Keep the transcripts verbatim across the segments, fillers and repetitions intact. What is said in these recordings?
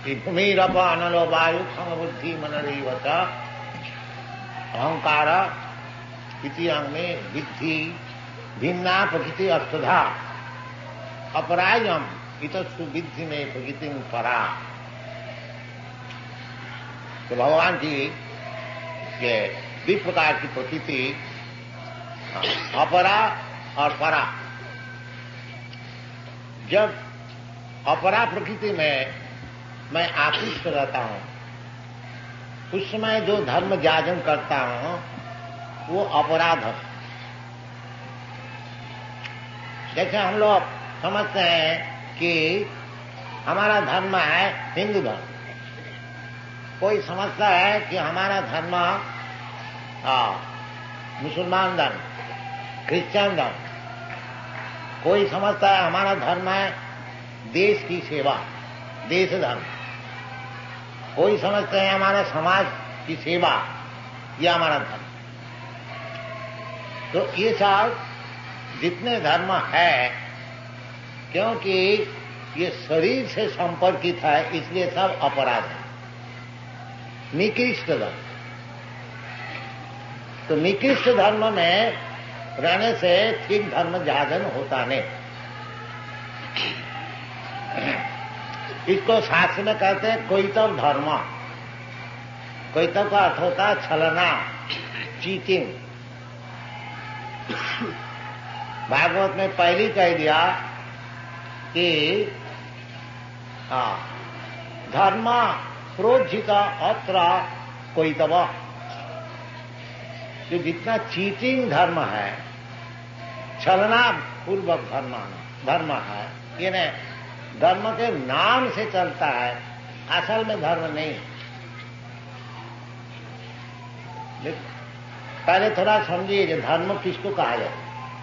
कि भूमिरप अनलो वायु खम बुद्धि मनरेवच अहंकार इति अंग में विद्धि भिन्ना प्रकृति अर्थधा अपरायम इतस्तु विद्धि में प्रकृति परा। तो भगवान की ये द्वि प्रकार की प्रकृति अपरा और परा। जब अपरा प्रकृति में मैं आकृष्ट रहता हूं, उस समय जो धर्म जाजन करता हूं वो अपराध है। जैसे हम लोग समझते हैं कि हमारा धर्म है हिंदू धर्म, कोई समझता है कि हमारा धर्म मुसलमान धर्म, क्रिश्चियन धर्म, कोई समझता है हमारा धर्म है देश की सेवा, देश धर्म, कोई समझते हैं हमारा समाज की सेवा, यह हमारा धर्म। तो ये सब जितने धर्म है, क्योंकि ये शरीर से संपर्कित है, इसलिए सब अपराध है, निकृष्ट धर्म। तो निकृष्ट धर्म में रहने से ठीक धर्म जागरण होता नहीं। इसको शास्त्र में कहते हैं कोइतव धर्म। कोइतव का अर्थ होता है छलना, चीटिंग। भागवत में पहली कह दिया कि हाँ धर्म प्रोज्झित अत्र कोइतव। जो जितना चीटिंग धर्म है, छलना पूर्वक धर्म धर्म है, ये नहीं, धर्म के नाम से चलता है, असल में धर्म नहीं। पहले थोड़ा समझिए कि धर्म किसको कहा जाए।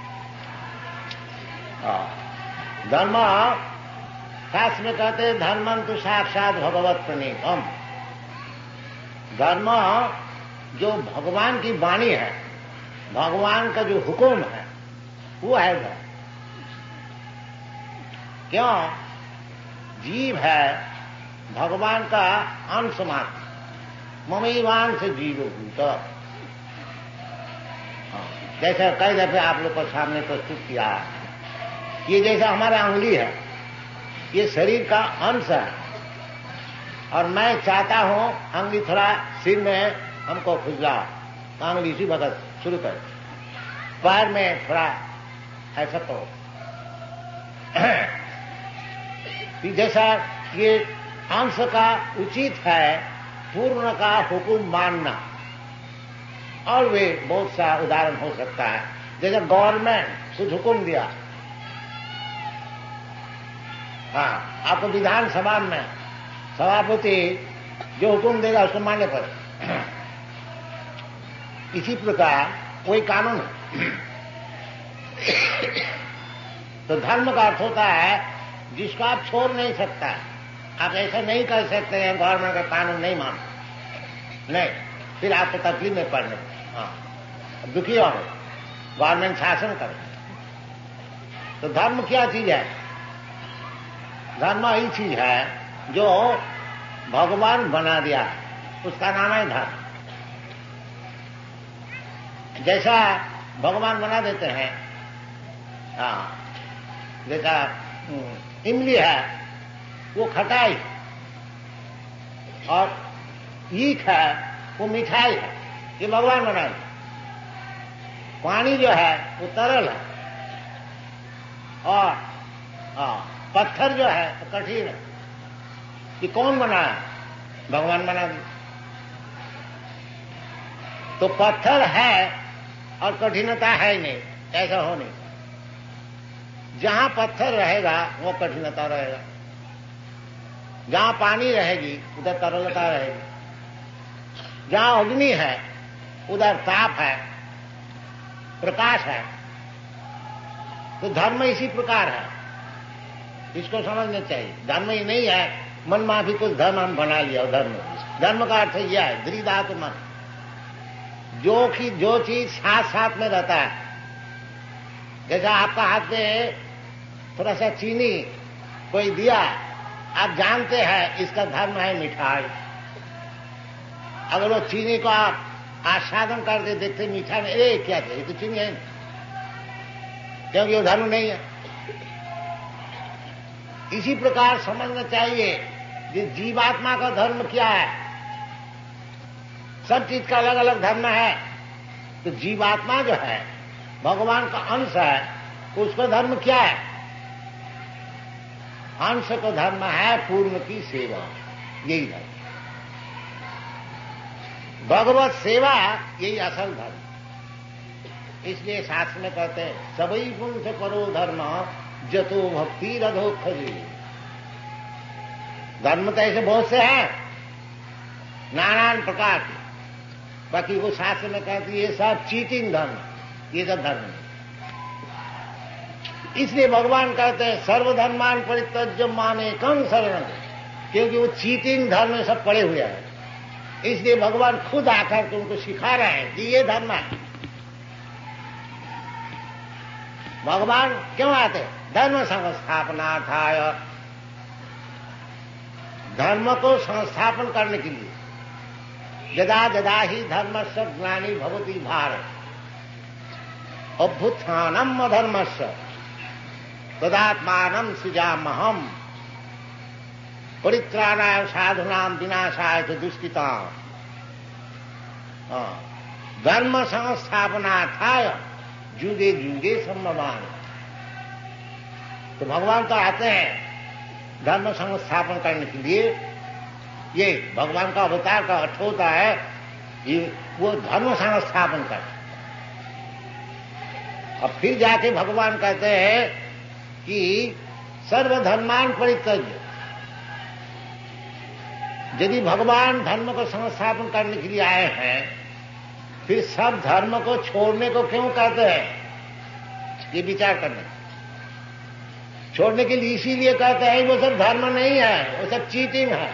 धर्म शास्त्र में कहते हैं धर्मं तो साक्षात भगवत प्रणीतम। धर्म जो भगवान की वाणी है, भगवान का जो हुक्म है, वो है धर्म। क्यों? जीव है भगवान का अंश मात्र, ममैवान से जीव भूत। जैसे कई दफे आप लोग को सामने प्रस्तुत किया, ये जैसा हमारा अंगुली है, ये शरीर का अंश है, और मैं चाहता हूं अंगुली थोड़ा सिर में हमको खुजला, तो अंगुली इसी वक्त शुरू कर, पैर में थोड़ा ऐसा करो। जैसा ये अंश का उचित है पूर्ण का हुक्म मानना। और वे बहुत सा उदाहरण हो सकता है, जैसे गवर्नमेंट कुछ हुक्म दिया, हाँ आपको विधानसभा में सभापति जो हुक्म देगा उसको मानने पर, इसी प्रकार कोई कानून है। तो धर्म का अर्थ होता है जिसको आप छोड़ नहीं सकता। आप ऐसा नहीं कर सकते हैं गवर्नमेंट का कानून नहीं मानो, नहीं, फिर आपको तकलीफ में पड़ने, हाँ दुखी हो, गवर्नमेंट शासन करे। तो धर्म क्या चीज है? धर्म ही चीज है जो भगवान बना दिया, उसका नाम है धर्म। जैसा भगवान बना देते हैं, हाँ जैसा इमली है वो खटाई, और ईख है वो मिठाई है, ये भगवान बना दे। पानी जो है वो तरल है, और हाँ पत्थर जो है वो कठिन है। ये कौन बनाया? भगवान बना दे। तो पत्थर है और कठिनता है ही नहीं, ऐसा हो नहीं। जहां पत्थर रहेगा वो कठिनता रहेगा, जहां पानी रहेगी उधर तरलता रहेगी, जहां अग्नि है उधर ताप है, प्रकाश है। तो धर्म इसी प्रकार है, इसको समझना चाहिए। धर्म ही नहीं है मन में भी कुछ धर्म हम बना लिया। धर्म धर्म का अर्थ यह है दृढ़ मन, जो कि जो चीज साथ साथ में रहता है। जैसा आपका हाथ में थोड़ा सा चीनी कोई दिया आप जानते हैं इसका धर्म है मिठाई। अगर वो चीनी को आप आस्वादन करके देखते मीठा नहीं, अरे क्या थे, ये तो चीनी है, क्योंकि वो धर्म नहीं है। इसी प्रकार समझना चाहिए कि जीवात्मा का धर्म क्या है। सब चीज का अलग अलग धर्म है, तो जीवात्मा जो है भगवान का अंश है, उसका धर्म क्या है? अंश का धर्म है पूर्ण की सेवा, यही धर्म। भगवत सेवा यही असल धर्म। इसलिए शास्त्र में कहते हैं सबई पुंस करो धर्म जतो भक्ति रधो खजे। धर्म तो ऐसे बहुत से हैं नाना प्रकार के, बाकी वो शास्त्र में कहते ये सब चीटिंग धर्म, ये सब धर्म नहीं। इसलिए भगवान कहते हैं सर्वधर्मान परित्यज्य माने कम शरण, क्योंकि वो चीटिंग धर्म में सब पड़े हुए हैं। इसलिए भगवान खुद आकर के उनको सिखा रहे हैं कि ये धर्म है। भगवान क्यों आते? धर्म संस्थापनार्थाय, धर्म को संस्थापन करने के लिए। यदा यदा ही धर्मस्य ग्लानि भवति भारत अभ्युत्थानम् अधर्मस्य तदात्मानं सृजाम्यहम् परित्राणाय साधूनां विनाशाय च दुष्कृताम्। धर्म संस्थापनार्थाय जुगे जुगे संभवामि। तो भगवान तो आते हैं धर्म संस्थापन करने के लिए। ये भगवान का अवतार का अर्थ होता है कि वो धर्म संस्थापन कर। अब फिर जाके भगवान कहते हैं कि सर्वधर्मान परित्यज्य। यदि भगवान धर्म को संस्थापन करने के लिए आए हैं, फिर सब धर्म को छोड़ने को क्यों कहते हैं? ये विचार करना। छोड़ने के लिए इसीलिए कहते हैं वो सब धर्म नहीं है, वो सब चीटिंग है।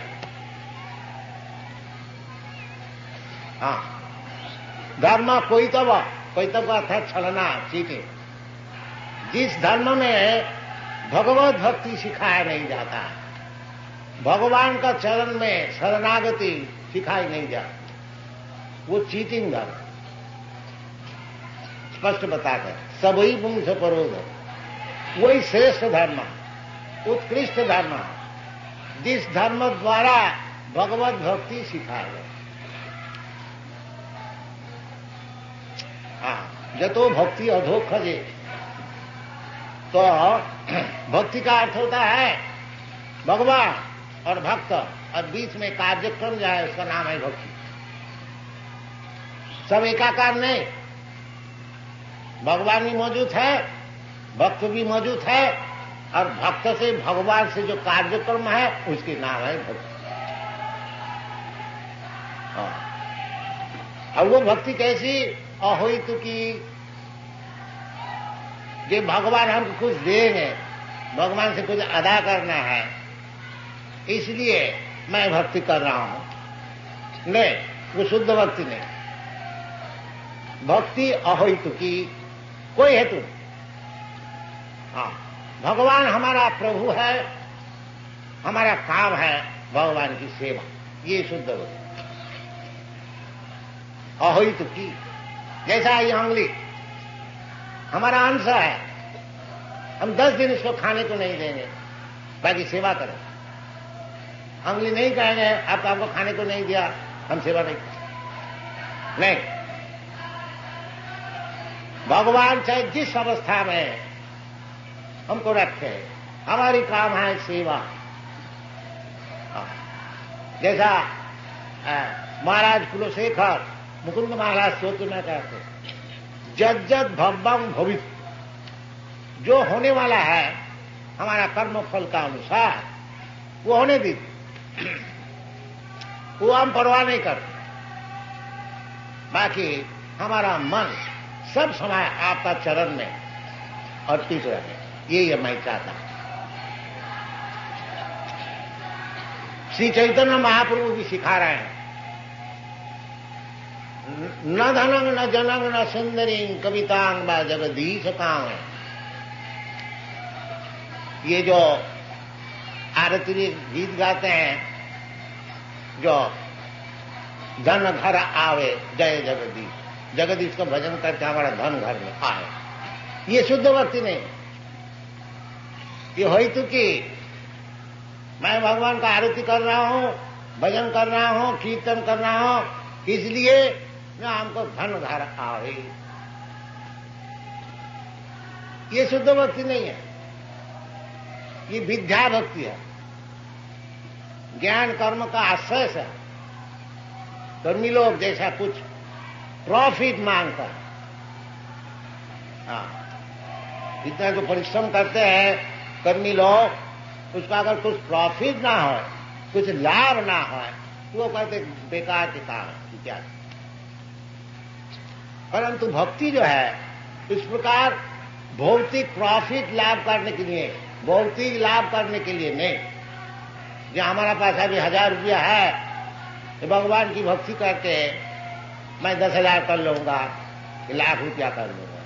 हाँ, धर्म कोई तो कोई तो अर्थात छलना, चीटिंग। जिस धर्म में भगवत भक्ति सिखाया नहीं जाता, भगवान का चरण में शरणागति सिखाई नहीं जाती, वो चीटिंग धर्म। स्पष्ट बताते हैं सबई पुंस परोध, वही श्रेष्ठ धर्म, उत्कृष्ट धर्म, जिस धर्म द्वारा भगवत भक्ति सिखाया गया। हाँ, जतो भक्ति अधो खजे। तो भक्ति का अर्थ होता है भगवान और भक्त, और बीच में कार्यक्रम जो है उसका नाम है भक्ति। सब एकाकार नहीं, भगवान भी मौजूद है, भक्त भी मौजूद है, और भक्त से भगवान से जो कार्यक्रम है उसके नाम है भक्ति। और वो भक्ति कैसी? अहोइत की, जो भगवान हमको कुछ देंगे, भगवान से कुछ अदा करना है, इसलिए मैं भक्ति कर रहा हूं। नहीं, वो शुद्ध भक्ति नहीं। भक्ति अहेतु की, कोई हेतु नहीं। हाँ, भगवान हमारा प्रभु है, हमारा काम है भगवान की सेवा, ये शुद्ध भक्ति। अहेतु की, जैसा ये अंगुली हमारा अंश है, हम दस दिन इसको खाने को नहीं देंगे, बाकी सेवा करें। अंगुली नहीं कहेंगे आपको आपको खाने को नहीं दिया, हम सेवा नहीं करें। नहीं, भगवान चाहे जिस अवस्था में हमको रखे, हमारी काम है सेवा। जैसा महाराज कुलशेखर मुकुंद महाराज सोच में कहते, जज्जत भव्यम भवित, जो होने वाला है हमारा कर्म फल का अनुसार वो होने दीजिए, वो हम परवाह नहीं करते। बाकी हमारा मन सब समय आपका चरण में अर्पित रहे, ये मैं चाहता हूं। श्री चैतन्य महाप्रभु भी सिखा रहे हैं, न धनंग न जनंग न सुंदरी कवितांग व जगदीश कांग। ये जो आरती गीत गाते हैं जो धन घर आवे जय जगदीश, जगदीश का भजन करके हमारा धन घर में आए, ये शुद्ध भक्ति नहीं। ये होई तो कि मैं भगवान का आरती कर रहा हूं, भजन कर रहा हूं, कीर्तन कर रहा हूं, इसलिए मैं हमको धन घर आवे, ये शुद्ध भक्ति नहीं है, ये विद्या भक्ति है, ज्ञान कर्म का आश्रय है। कर्मी लोग जैसा कुछ प्रॉफिट मांगता है, हाँ, इतना जो परिश्रम करते हैं कर्मी लोग, उसका अगर कुछ प्रॉफिट ना हो, कुछ लाभ ना हो, तो वो कहते बेकार के काम क्या। परंतु भक्ति जो है इस प्रकार भौतिक प्रॉफिट लाभ करने के लिए, भौतिक लाभ करने के लिए नहीं। जो हमारा पास अभी हजार रुपया है, तो भगवान की भक्ति करके मैं दस हजार कर लूंगा, लाख रुपया कर लूंगा,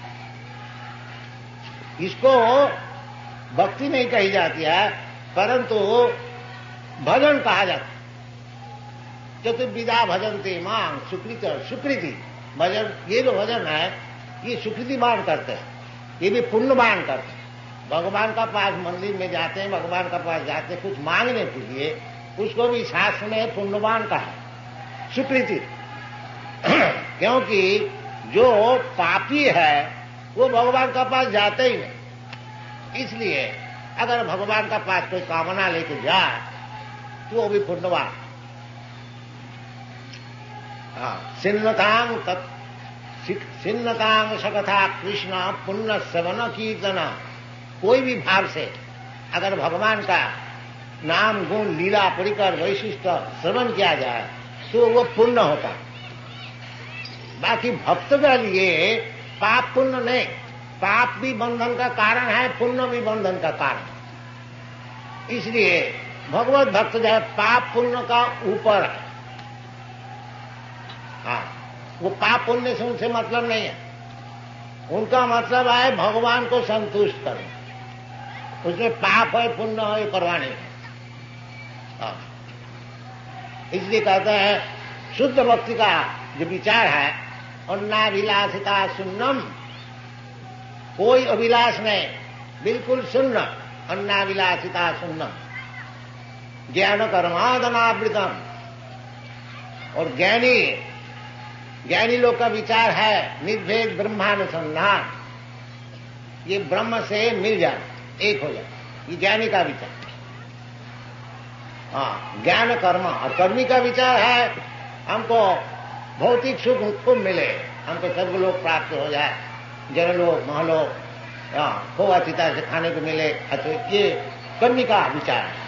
इसको भक्ति नहीं कही जाती है, परंतु भजन कहा जाता है। चतुर्विधा भजनते मां सुकृति और सुकृति भजन, ये जो भजन है ये सुकृति बाण करते हैं, ये भी पुण्य बाण करते हैं। भगवान का पास मंदिर में जाते हैं, भगवान का पास जाते हैं कुछ मांगने के लिए, उसको भी शास्त्र ने पुण्यवान कहा, सुकृति। क्योंकि जो पापी है वो भगवान का पास जाते ही नहीं, इसलिए अगर भगवान का पास कोई कामना लेके जाए तो वो भी पुण्यवान। हाँ, सिन्नतांग तत् सिन्नतांग सकथा कृष्ण पुण्य श्रवण कीर्तन, कोई भी भाव से अगर भगवान का नाम गुण लीला परिकर वैशिष्ट श्रवण किया जाए तो वो पुण्य होता है। बाकी भक्त के लिए पाप पुण्य नहीं, पाप भी बंधन का कारण है, पुण्य भी बंधन का कारण। इसलिए भगवत भक्त जो है पाप पुण्य का ऊपर है। हाँ, वो पाप पुण्य से उनसे मतलब नहीं है, उनका मतलब है भगवान को संतुष्ट करना। उसमें पाप है पुण्य है ये परवाह नहीं। हाँ, इसलिए कहते हैं शुद्ध भक्ति का जो विचार है, अन्नाभिलाषिता शून्यम, कोई अभिलाष नहीं, बिल्कुल शून्य, अन्नाभिलाषिता शून्यम, ज्ञान कर्मादनावृतम। और ज्ञानी ज्ञानी लोग का विचार है निर्भेद ब्रह्मानुसंधान, ये ब्रह्म से मिल जाए, एक हो जाए, ये ज्ञानी का विचार। हाँ, ज्ञान कर्म, और कर्मी का विचार है हमको भौतिक सुख खूब मिले, हमको स्वर्ग लोग प्राप्त हो जाए, जन लोग महलोग, हाँ, खोआ चिता से खाने को मिले, अच्छा ये कर्मी का विचार है।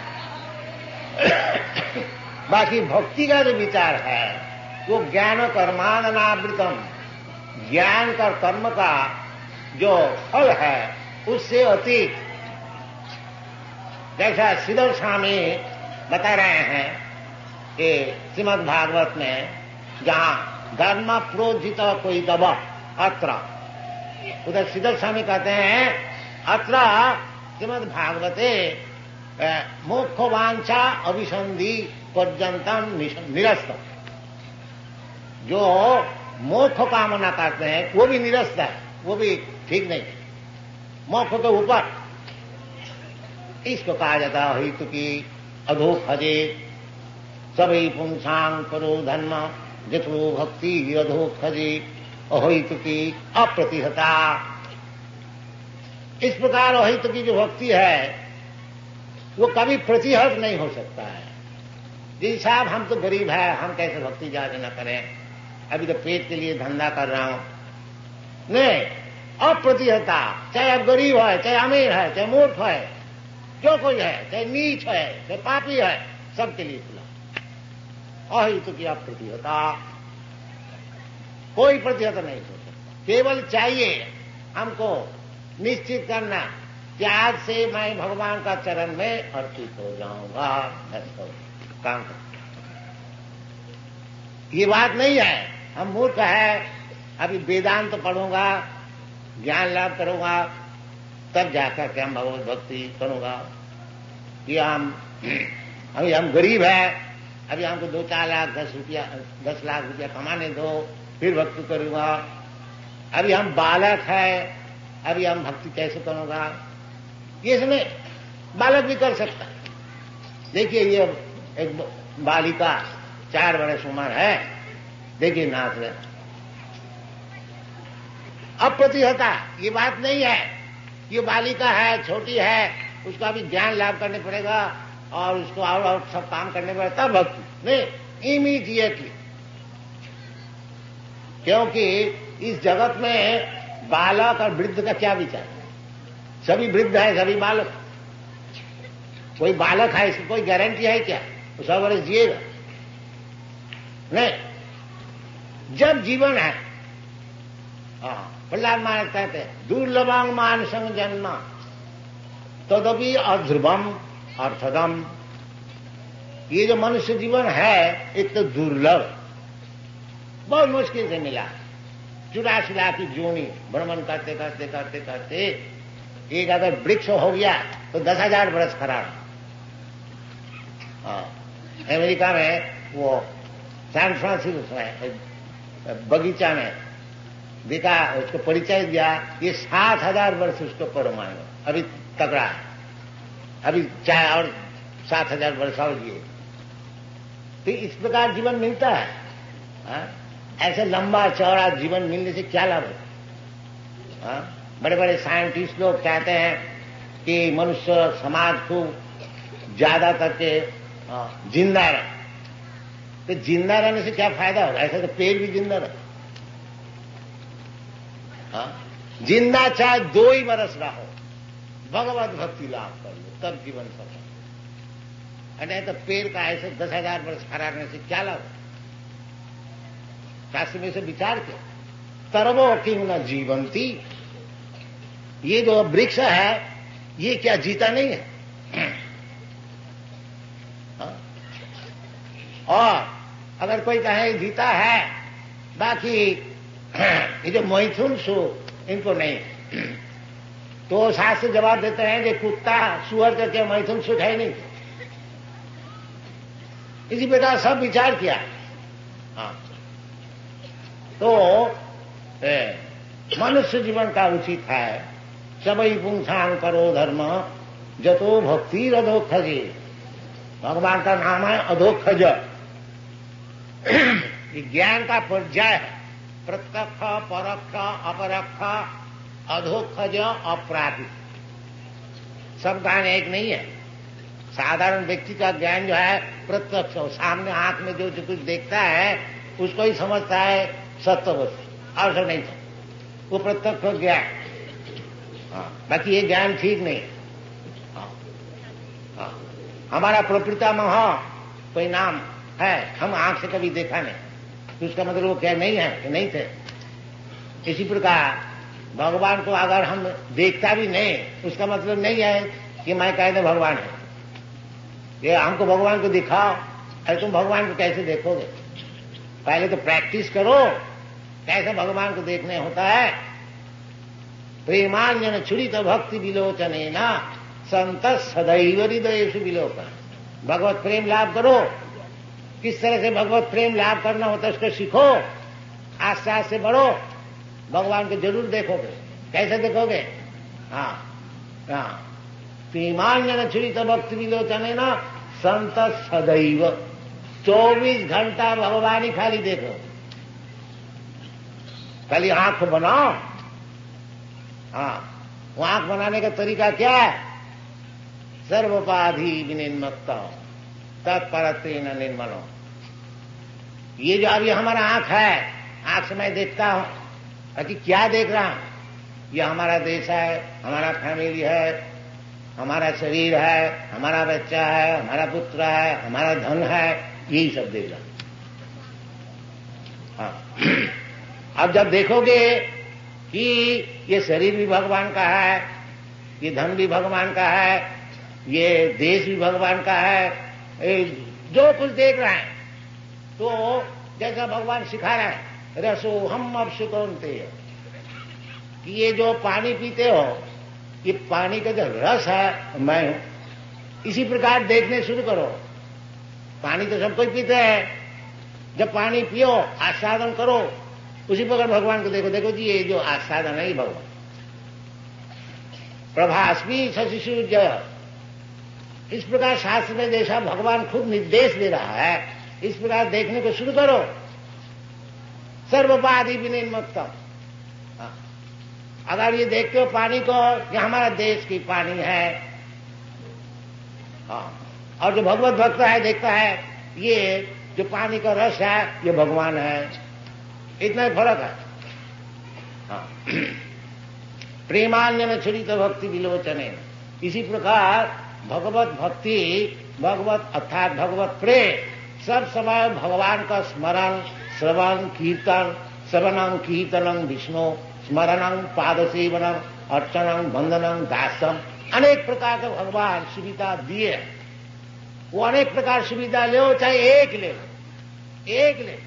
बाकी भक्ति का जो विचार है वो ज्ञान कर्मादनावृतम, ज्ञान का कर्म का जो फल है उससे अतीत। जैसा श्रीधर स्वामी बता रहे हैं कि श्रीमद् भागवत में जहां धर्म प्रोजित कोई दबा अत्र, उधर श्रीधर स्वामी कहते हैं अत्र श्रीमद् भागवते मोक्ष वांछा अभिसंधि पर्यंतम निरस्त। जो मोक्ष कामना करते हैं वो भी निरस्त है, वो भी ठीक नहीं, मोक्ष के ऊपर। इसको कहा जाता है हित की अधोखजे सभी पुंसांग करो धर्म जथो भक्ति अधोखजे अहित की अप्रतिहता। इस प्रकार अहित की जो भक्ति है वो कभी प्रतिहत नहीं हो सकता है। जी साहब हम तो गरीब है, हम कैसे भक्ति ज्यादा न करें, अभी तो पेट के लिए धंधा कर रहा हूं, नहीं, अप्रतिहता। चाहे आप गरीब है, चाहे अमीर है, चाहे मूर्ख है, जो कोई है, चाहे नीच है, चाहे पापी है, सबके लिए खुला। अहित की अप्रतिहता, कोई प्रतिहत नहीं हो सकता। केवल चाहिए हमको निश्चित करना कि आज से मैं भगवान का चरण में अर्पित हो जाऊंगा, काम कर। ये बात नहीं है हम मूर्ख है, अभी वेदांत तो पढ़ूंगा, ज्ञान लाभ करूंगा, तब जाकर के हम भगवत भक्ति करूंगा। कि हम अभी हम गरीब है, अभी हमको दो चार लाख दस रुपया दस लाख रुपया कमाने दो, फिर भक्ति करूंगा। अभी हम बालक है, अभी हम भक्ति कैसे करूंगा? ये इसमें बालक भी कर सकता है। देखिए ये एक बालिका चार वर्ष उम्र है, देखिए नाच रहे, अप्रतिहता ये बात नहीं है। ये बालिका है, छोटी है, उसका भी ज्ञान लाभ करने पड़ेगा और उसको और और सब काम करने पड़ेगा तब भक्ति नहीं, इमीडिएटली। क्योंकि इस जगत में बालक और वृद्ध का क्या विचार? सभी वृद्ध है, सभी बालक। कोई बालक है इसकी कोई गारंटी है क्या वो सौ वर्ष जिएगा? नहीं। जब जीवन है, हाँ प्रहलाद महाराज कहते हैं दुर्लभंग मानसंग जन्म तदपि अध्रुवम अर्थदम। ये जो मनुष्य जीवन है एक तो दुर्लभ, बहुत मुश्किल से मिला। चुरासी लाख की जोनी भ्रमण करते करते करते करते एक अगर वृक्ष हो गया तो दस हजार बरस खड़ा। हाँ, अमेरिका में वो सैन फ्रांसिस्को में बगीचा में देखा, उसको परिचय दिया, ये सात हजार वर्ष उसको परमाणु अभी तगड़ा है, अभी चाहे और सात हजार वर्ष और जिए। तो इस प्रकार जीवन मिलता है। हा? ऐसे लंबा चौड़ा जीवन मिलने से क्या लाभ है? बड़े बड़े साइंटिस्ट लोग कहते हैं कि मनुष्य समाज को ज्यादा करके जिंदा रहे। तो जिंदा रहने से क्या फायदा होगा? ऐसा तो पेड़ भी जिंदा रहे। जिंदा चाहे दो ही बरस रहो, भगवत भक्ति लाभ कर लो, तब जीवन सफल। नहीं तो पेड़ का ऐसे दस हजार वर्ष खड़ा रहने से क्या लाभ? शास्त्र में से विचार के तरवो किंग न जीवंती, ये जो वृक्ष है ये क्या जीता नहीं है? और अगर कोई कहे जीता है, बाकी ये जो मैथुन सु इनको नहीं, तो शास्त्र जवाब देते हैं कि कुत्ता सुअर करके मैथुन सुख है नहीं। इसी प्रकार सब विचार किया। हाँ, तो मनुष्य जीवन का उचित है सबई पुंसान करो धर्म जतो भक्ति अधोखजे। भगवान का नाम है अधोखज। ज्ञान का पर्याय है प्रत्यक्ष परोक्ष अपरोक्ष अधोखज अप्रापि। सब ज्ञान एक नहीं है। साधारण व्यक्ति का ज्ञान जो है प्रत्यक्ष, सामने आंख में जो जो कुछ देखता है उसको ही समझता है सत्य वस्तु, और सब नहीं था वो प्रत्यक्ष ज्ञान। हाँ, बाकी ये ज्ञान ठीक नहीं। हाँ, हाँ, हमारा प्रपितामह कोई नाम है, हम आंख से कभी देखा नहीं, तो उसका मतलब वो क्या नहीं है कि नहीं थे। इसी प्रकार भगवान को अगर हम देखता भी नहीं, उसका मतलब नहीं है कि मैं कहते भगवान है। ये हमको भगवान को दिखाओ, अरे तुम भगवान को कैसे देखोगे? पहले तो प्रैक्टिस करो कैसे भगवान को देखने होता है। प्रेमांजन छुरित भक्ति विलोचने न संत सदैव हृदयेषु विलोकन। भगवत प्रेम लाभ करो। किस तरह से भगवत प्रेम लाभ करना होता है उसको सीखो, आस्ते आस्ते बढ़ो, भगवान को जरूर देखोगे। कैसे देखोगे? हाँ हाँ, प्रेमांजन छुरित भक्ति विलोचने न संत सदैव, चौबीस घंटा भगवान ही खाली देखो। खाली आंख बनाओ। हाँ, वो आंख बनाने का तरीका क्या है? सर्वोपाधि विनिर्मुक्त तत्परत्वेन निर्मलो। ये जो अभी हमारा आंख है, आंख से मैं देखता हूं, अभी क्या देख रहा हूं? ये हमारा देश है, हमारा फैमिली है, हमारा शरीर है, हमारा बच्चा है, हमारा पुत्र है, हमारा धन है, यही सब देख रहा हूं। हाँ, अब जब देखोगे कि ये शरीर भी भगवान का है, ये धन भी भगवान का है, ये देश भी भगवान का है, जो कुछ देख रहे हैं, तो जैसा भगवान सिखा रहे हैं, रसो हम अब सुकौनते, कि ये जो पानी पीते हो, ये पानी का जो रस है मैं हूं। इसी प्रकार देखने शुरू करो। पानी तो सब कोई पीते हैं, जब पानी पियो, आस्वादन करो, उसी प्रकार भगवान को देखो। देखो जी, ये जो आस्वादन है ये भगवान। प्रभास्मी शशिशु जय, इस प्रकार शास्त्र में जैसा भगवान खुद निर्देश दे रहा है, इस प्रकार देखने को शुरू करो। सर्वपादि विनिर्मुक्तम, अगर ये देखते हो पानी को, ये हमारा देश की पानी है, हाँ, और जो भगवत भक्त है देखता है ये जो पानी का रस है ये भगवान है, इतना ही फर्क है। हाँ। प्रेमान्य में छुरी तो भक्ति विलोचने, इसी प्रकार भगवत भक्ति, भगवत अर्थात भगवत प्रेम सब समय भगवान का स्मरण, श्रवण, कीर्तन, श्रवणं कीर्तनं विष्णु, स्मरणं पादसेवनम, अर्चनम, वंदनम, दासम, अनेक प्रकार का भगवान सुविधा दिए। वो अनेक प्रकार सुविधा लो, चाहे एक ले लो, एक ले लो।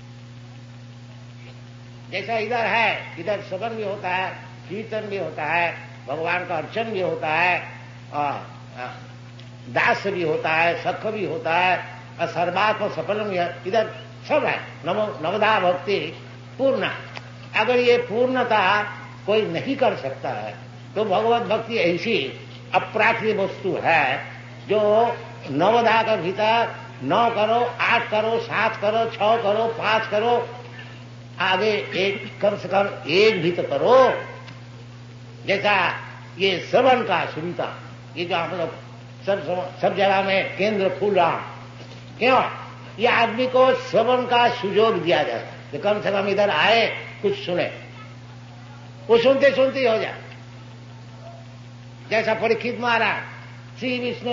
जैसा इधर है, इधर श्रवण भी होता है, कीर्तन भी होता है, भगवान का अर्चन भी होता है, आ, आ, दास भी होता है, सख भी होता है, और सर्वात्म सफलम भी है, इधर सब है। नमो नवदा भक्ति पूर्ण। अगर ये पूर्णता कोई नहीं कर सकता है तो भगवत भक्ति ऐसी अप्राकृत वस्तु है जो नवदा का भीतर नौ करो, आठ करो, सात करो, छह करो, पांच करो, आगे एक कम से कम एक भी तो करो। जैसा ये श्रवण का सुविधा, ये जो हम लोग सब सब जगह में केंद्र खुल रहा, क्यों? ये आदमी को श्रवण का सुयोग दिया जाता है कि कम से कम इधर आए, कुछ सुने, वो सुनते सुनते हो जाए। जैसा परीक्षित महाराज श्री विष्णु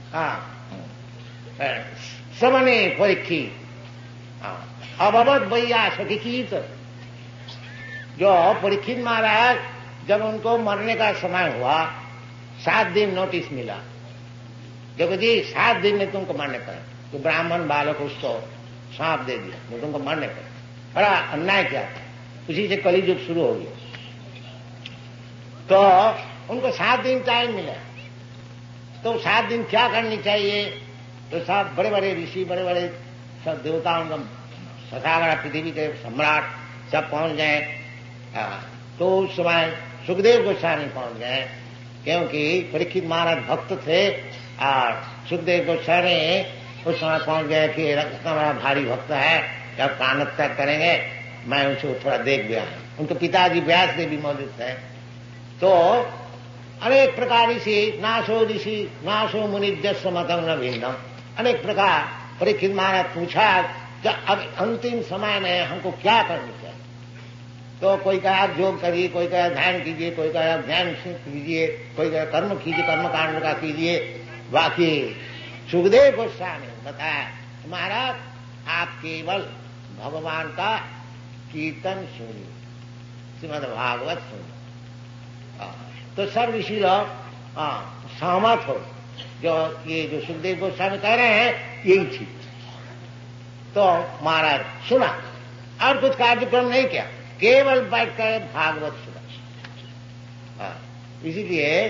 श्रवणे परीक्षित अभवत भैया सखीत, जो परीक्षित महाराज जब उनको मरने का समय हुआ, सात दिन नोटिस मिला, देखो जी सात दिन में तुमको मरने पड़े, तो ब्राह्मण बालक उसको सांप दे दिया, वो तुमको मरने पड़े। बड़ा अन्याय किया था, उसी से कलियुग शुरू हो गया। तो उनको सात दिन टाइम मिला, तो सात दिन क्या करनी चाहिए? तो सब बड़े बड़े ऋषि, बड़े बड़े सब देवताओं का सखागढ़ पृथ्वी के सम्राट सब पहुंच गए। तो उस समय सुखदेव गोस्वामी पहुंच गए, क्योंकि परीक्षित महाराज भक्त थे और सुखदेव गोस्वामी उस समय पहुंच गए कि इतना बड़ा भारी भक्त है, जब प्राण त्याग करेंगे, मैं उसे थोड़ा देख गया। उनके पिताजी व्यास देव भी मौजूद थे। तो अनेक प्रकार ऋषि, नाशो ऋषि नाशो मुनि जस्व मतम न भिन्नम, अनेक प्रकार परीक्षित महाराज पूछा कि अब अंतिम समय में हमको क्या करना चाहिए? तो कोई कहा आप योग करिए, कोई कहा ध्यान कीजिए, कोई कहा ध्यान कीजिए, कोई कहा कर्म कीजिए, कर्म कांड का कीजिए। बाकी सुखदेव गोस्वामी बताया महाराज आप केवल भगवान का कीर्तन सुनिए, श्रीमद् भागवत सुनिए। तो सब ऋषि लोग सहमत हो, जो ये जो सुखदेव गोस्वामी कह रहे हैं यही चीज। तो महाराज सुना और कुछ कार्यक्रम नहीं किया, केवल बैठकर भागवत सुना। इसीलिए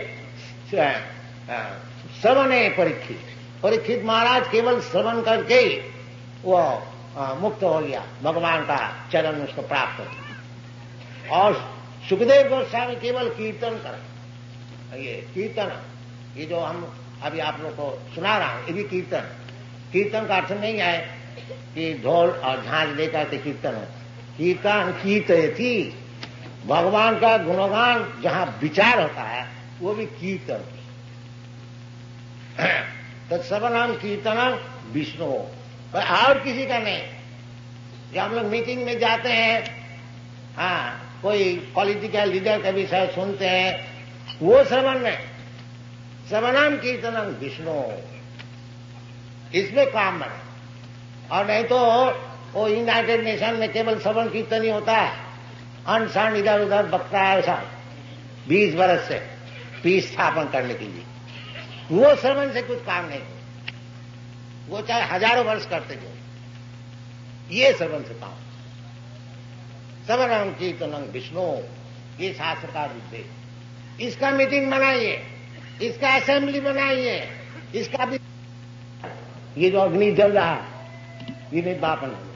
श्रवणे परीक्षित, परीक्षित महाराज केवल श्रवण करके ही वो मुक्त हो गया, भगवान का चरण उसको प्राप्त हो गया। और सुखदेव गोस्वामी केवल कीर्तन करें, ये कीर्तन, ये जो हम अभी आप लोग को सुना रहा हूं ये भी कीर्तन। कीर्तन का अर्थ नहीं है कि ढोल और झांझ लेकर के कीर्तन हो, कीर्तन कीर्तयति, भगवान का गुणगान जहां विचार होता है वो भी कीर्तन। तो श्रवणम कीर्तनम विष्णु, और किसी का नहीं। जब हम लोग मीटिंग में जाते हैं, हाँ कोई पॉलिटिकल लीडर का विषय सुनते हैं, वो श्रवण में, श्रवणम कीर्तनम विष्णु, इसमें काम बने। और नहीं तो वो यूनाइटेड नेशन में केवल श्रवण कीर्तन ही होता है, अनशन इधर उधर बकता है ऐसा बीस बरस से पीस स्थापन करने के लिए। वो श्रवण से कुछ काम नहीं, वो चाहे हजारों वर्ष करते जो, ये श्रवण से काम। श्रवणम कीर्तनम विष्णु, ये शास्त्र का उद्देश्य। इसका मीटिंग बनाइए, इसका असेंबली बनाइए, इसका भी ये जो अग्नि जल रहा है ये निर्वापन है।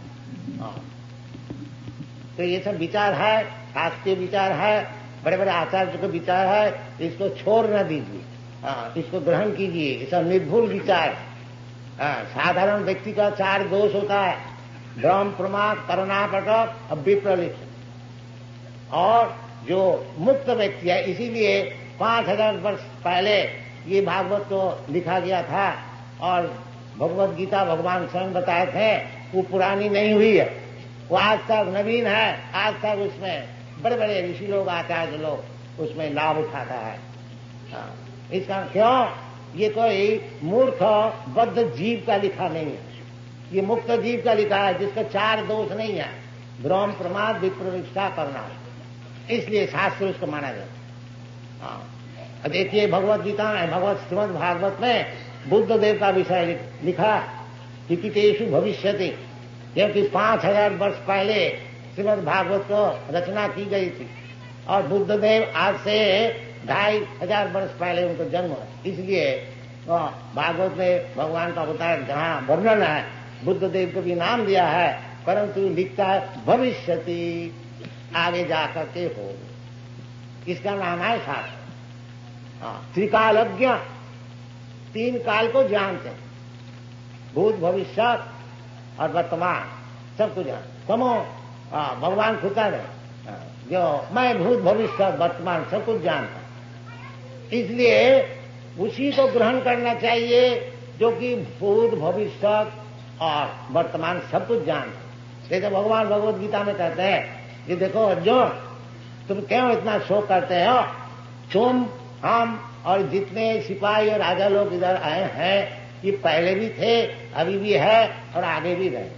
तो ये सब विचार है, शास्त्रीय विचार है, बड़े बड़े आचार्य के विचार है, इसको छोड़ न दीजिए, इसको ग्रहण कीजिए। ये सब निर्भुल विचार है। साधारण व्यक्ति का चार दोष होता है, भ्रम, प्रमाद, करुणापटक और विप्रलिप्त। और जो मुक्त व्यक्ति है, इसीलिए पांच हजार वर्ष पहले ये भागवत को लिखा गया था और भगवत गीता भगवान स्वयं बताए थे, वो पुरानी नहीं हुई है, वो आज तक नवीन है। आज तक उसमें बड़े बड़े ऋषि लोग, आचार्य लोग उसमें लाभ उठाता है। इसका क्यों? ये कोई मूर्ख बद्ध जीव का लिखा नहीं है, ये मुक्त जीव का लिखा है, जिसका चार दोष नहीं है, भ्रम, प्रमाद, विप्रलिप्सा करना। इसलिए शास्त्र उसको माना जाता है। देखिए भगवत गीता में, भगवत श्रीमद् भागवत में बुद्ध देव का विषय लिखा, हिकितेषु भविष्यति, क्योंकि पांच हजार वर्ष पहले श्रीमद् भागवत को रचना की गई थी और बुद्ध देव आज से ढाई हजार वर्ष पहले उनका जन्म हुआ। इसलिए भागवत में भगवान का अवतार जहां वर्णन है, बुद्ध देव को भी नाम दिया है, परंतु लिखता है भविष्यति, आगे जाकर के हो। इसका नाम है शास्त्र। त्रिकालज्ञ, तीन काल को जानते हैं, भूत, भविष्य और वर्तमान, सबको जानते। समो भगवान खुद है जो मैं भूत, भविष्य, वर्तमान सब कुछ जानता हूं। इसलिए उसी को ग्रहण करना चाहिए जो कि भूत, भविष्य और वर्तमान सब कुछ जानता। जैसे भगवान भगवत गीता में कहते हैं कि देखो अर्जुन, तुम क्यों इतना शोक करते हो? तुम, हम और जितने सिपाही और राजा लोग इधर आए हैं, ये पहले भी थे, अभी भी है और आगे भी रहे।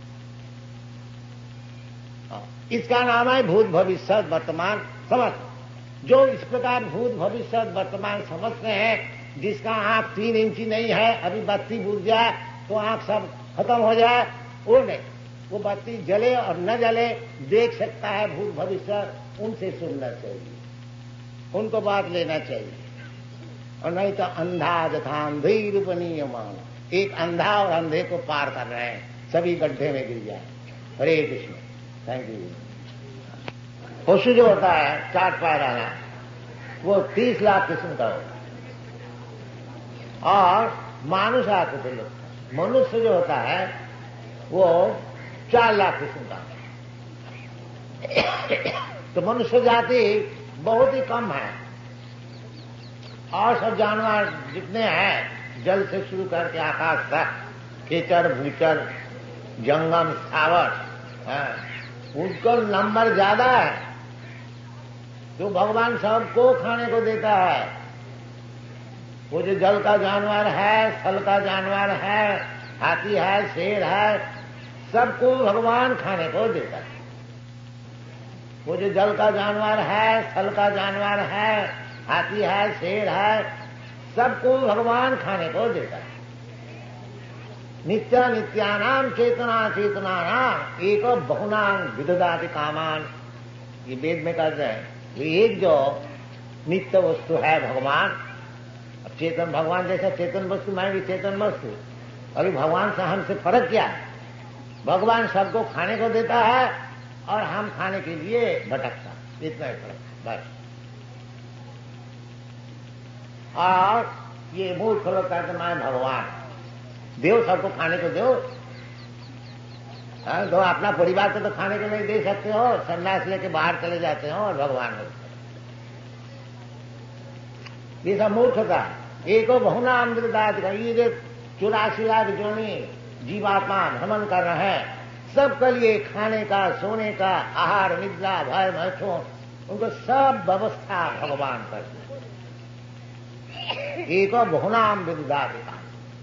इसका नाम है भूत, भविष्य, वर्तमान समझ। जो इस प्रकार भूत, भविष्य, वर्तमान समझते हैं, जिसका आंख तीन इंची नहीं है, अभी बत्ती बुझ जाए तो आंख सब खत्म हो जाए, वो नहीं, वो बत्ती जले और न जले देख सकता है भूत, भविष्य, उनसे सुनना चाहिए, उनको बात लेना चाहिए। और नहीं तो अंधा जथा अंधी रूपनीयमान, एक अंधा और अंधे को पार कर रहे हैं, सभी गड्ढे में गिर जाए। हरे कृष्ण। Thank you. पशु जो होता है चार पैर वाला, वो तीस लाख किस्म का होता है। और मानुष आकृति लोग, मनुष्य जो होता है वो चार लाख किस्म का। तो मनुष्य जाति बहुत ही कम है, और सब जानवर जितने हैं, जल से शुरू करके आकाश तक, कीचड़, भूचर, जंगम, सावर, उनको नंबर ज्यादा है। तो भगवान सबको खाने को देता है। वो जो जल का जानवर है, थल का जानवर है, हाथी है, शेर है, सबको भगवान खाने को देता है। वो जो जल का जानवर है, थल का जानवर है, हाथी है, शेर है, सबको भगवान खाने को देता है। नित्य नित्यानाम चेतना चेतनानाम एक बहुनाम विदधाति कामान, ये वेद में कहते हैं। ये एक जो नित्य वस्तु है भगवान, अब चेतन भगवान जैसा चेतन वस्तु, मैं भी चेतन वस्तु। अभी भगवान से हमसे फर्क क्या है? भगवान सबको खाने को देता है और हम खाने के लिए भटकता, इतना ही फर्क बस। और ये मूर्ख लोग कहते मैं भगवान, देव सबको खाने को दो। तो अपना परिवार को तो खाने को नहीं दे सकते हो, सन्यास लेके बाहर चले जाते हो और भगवान हो। ये सब मूर्खता है। एको बहुनाम विदधाति का, ये जो चौरासी लाख जोनी जीवात्मा भ्रमण कर रहे हैं, सबके लिए खाने का, सोने का, आहार, निद्रा, भय, महत्व, उनको सब व्यवस्था भगवान करते। एक बहुनाम विदधाति का,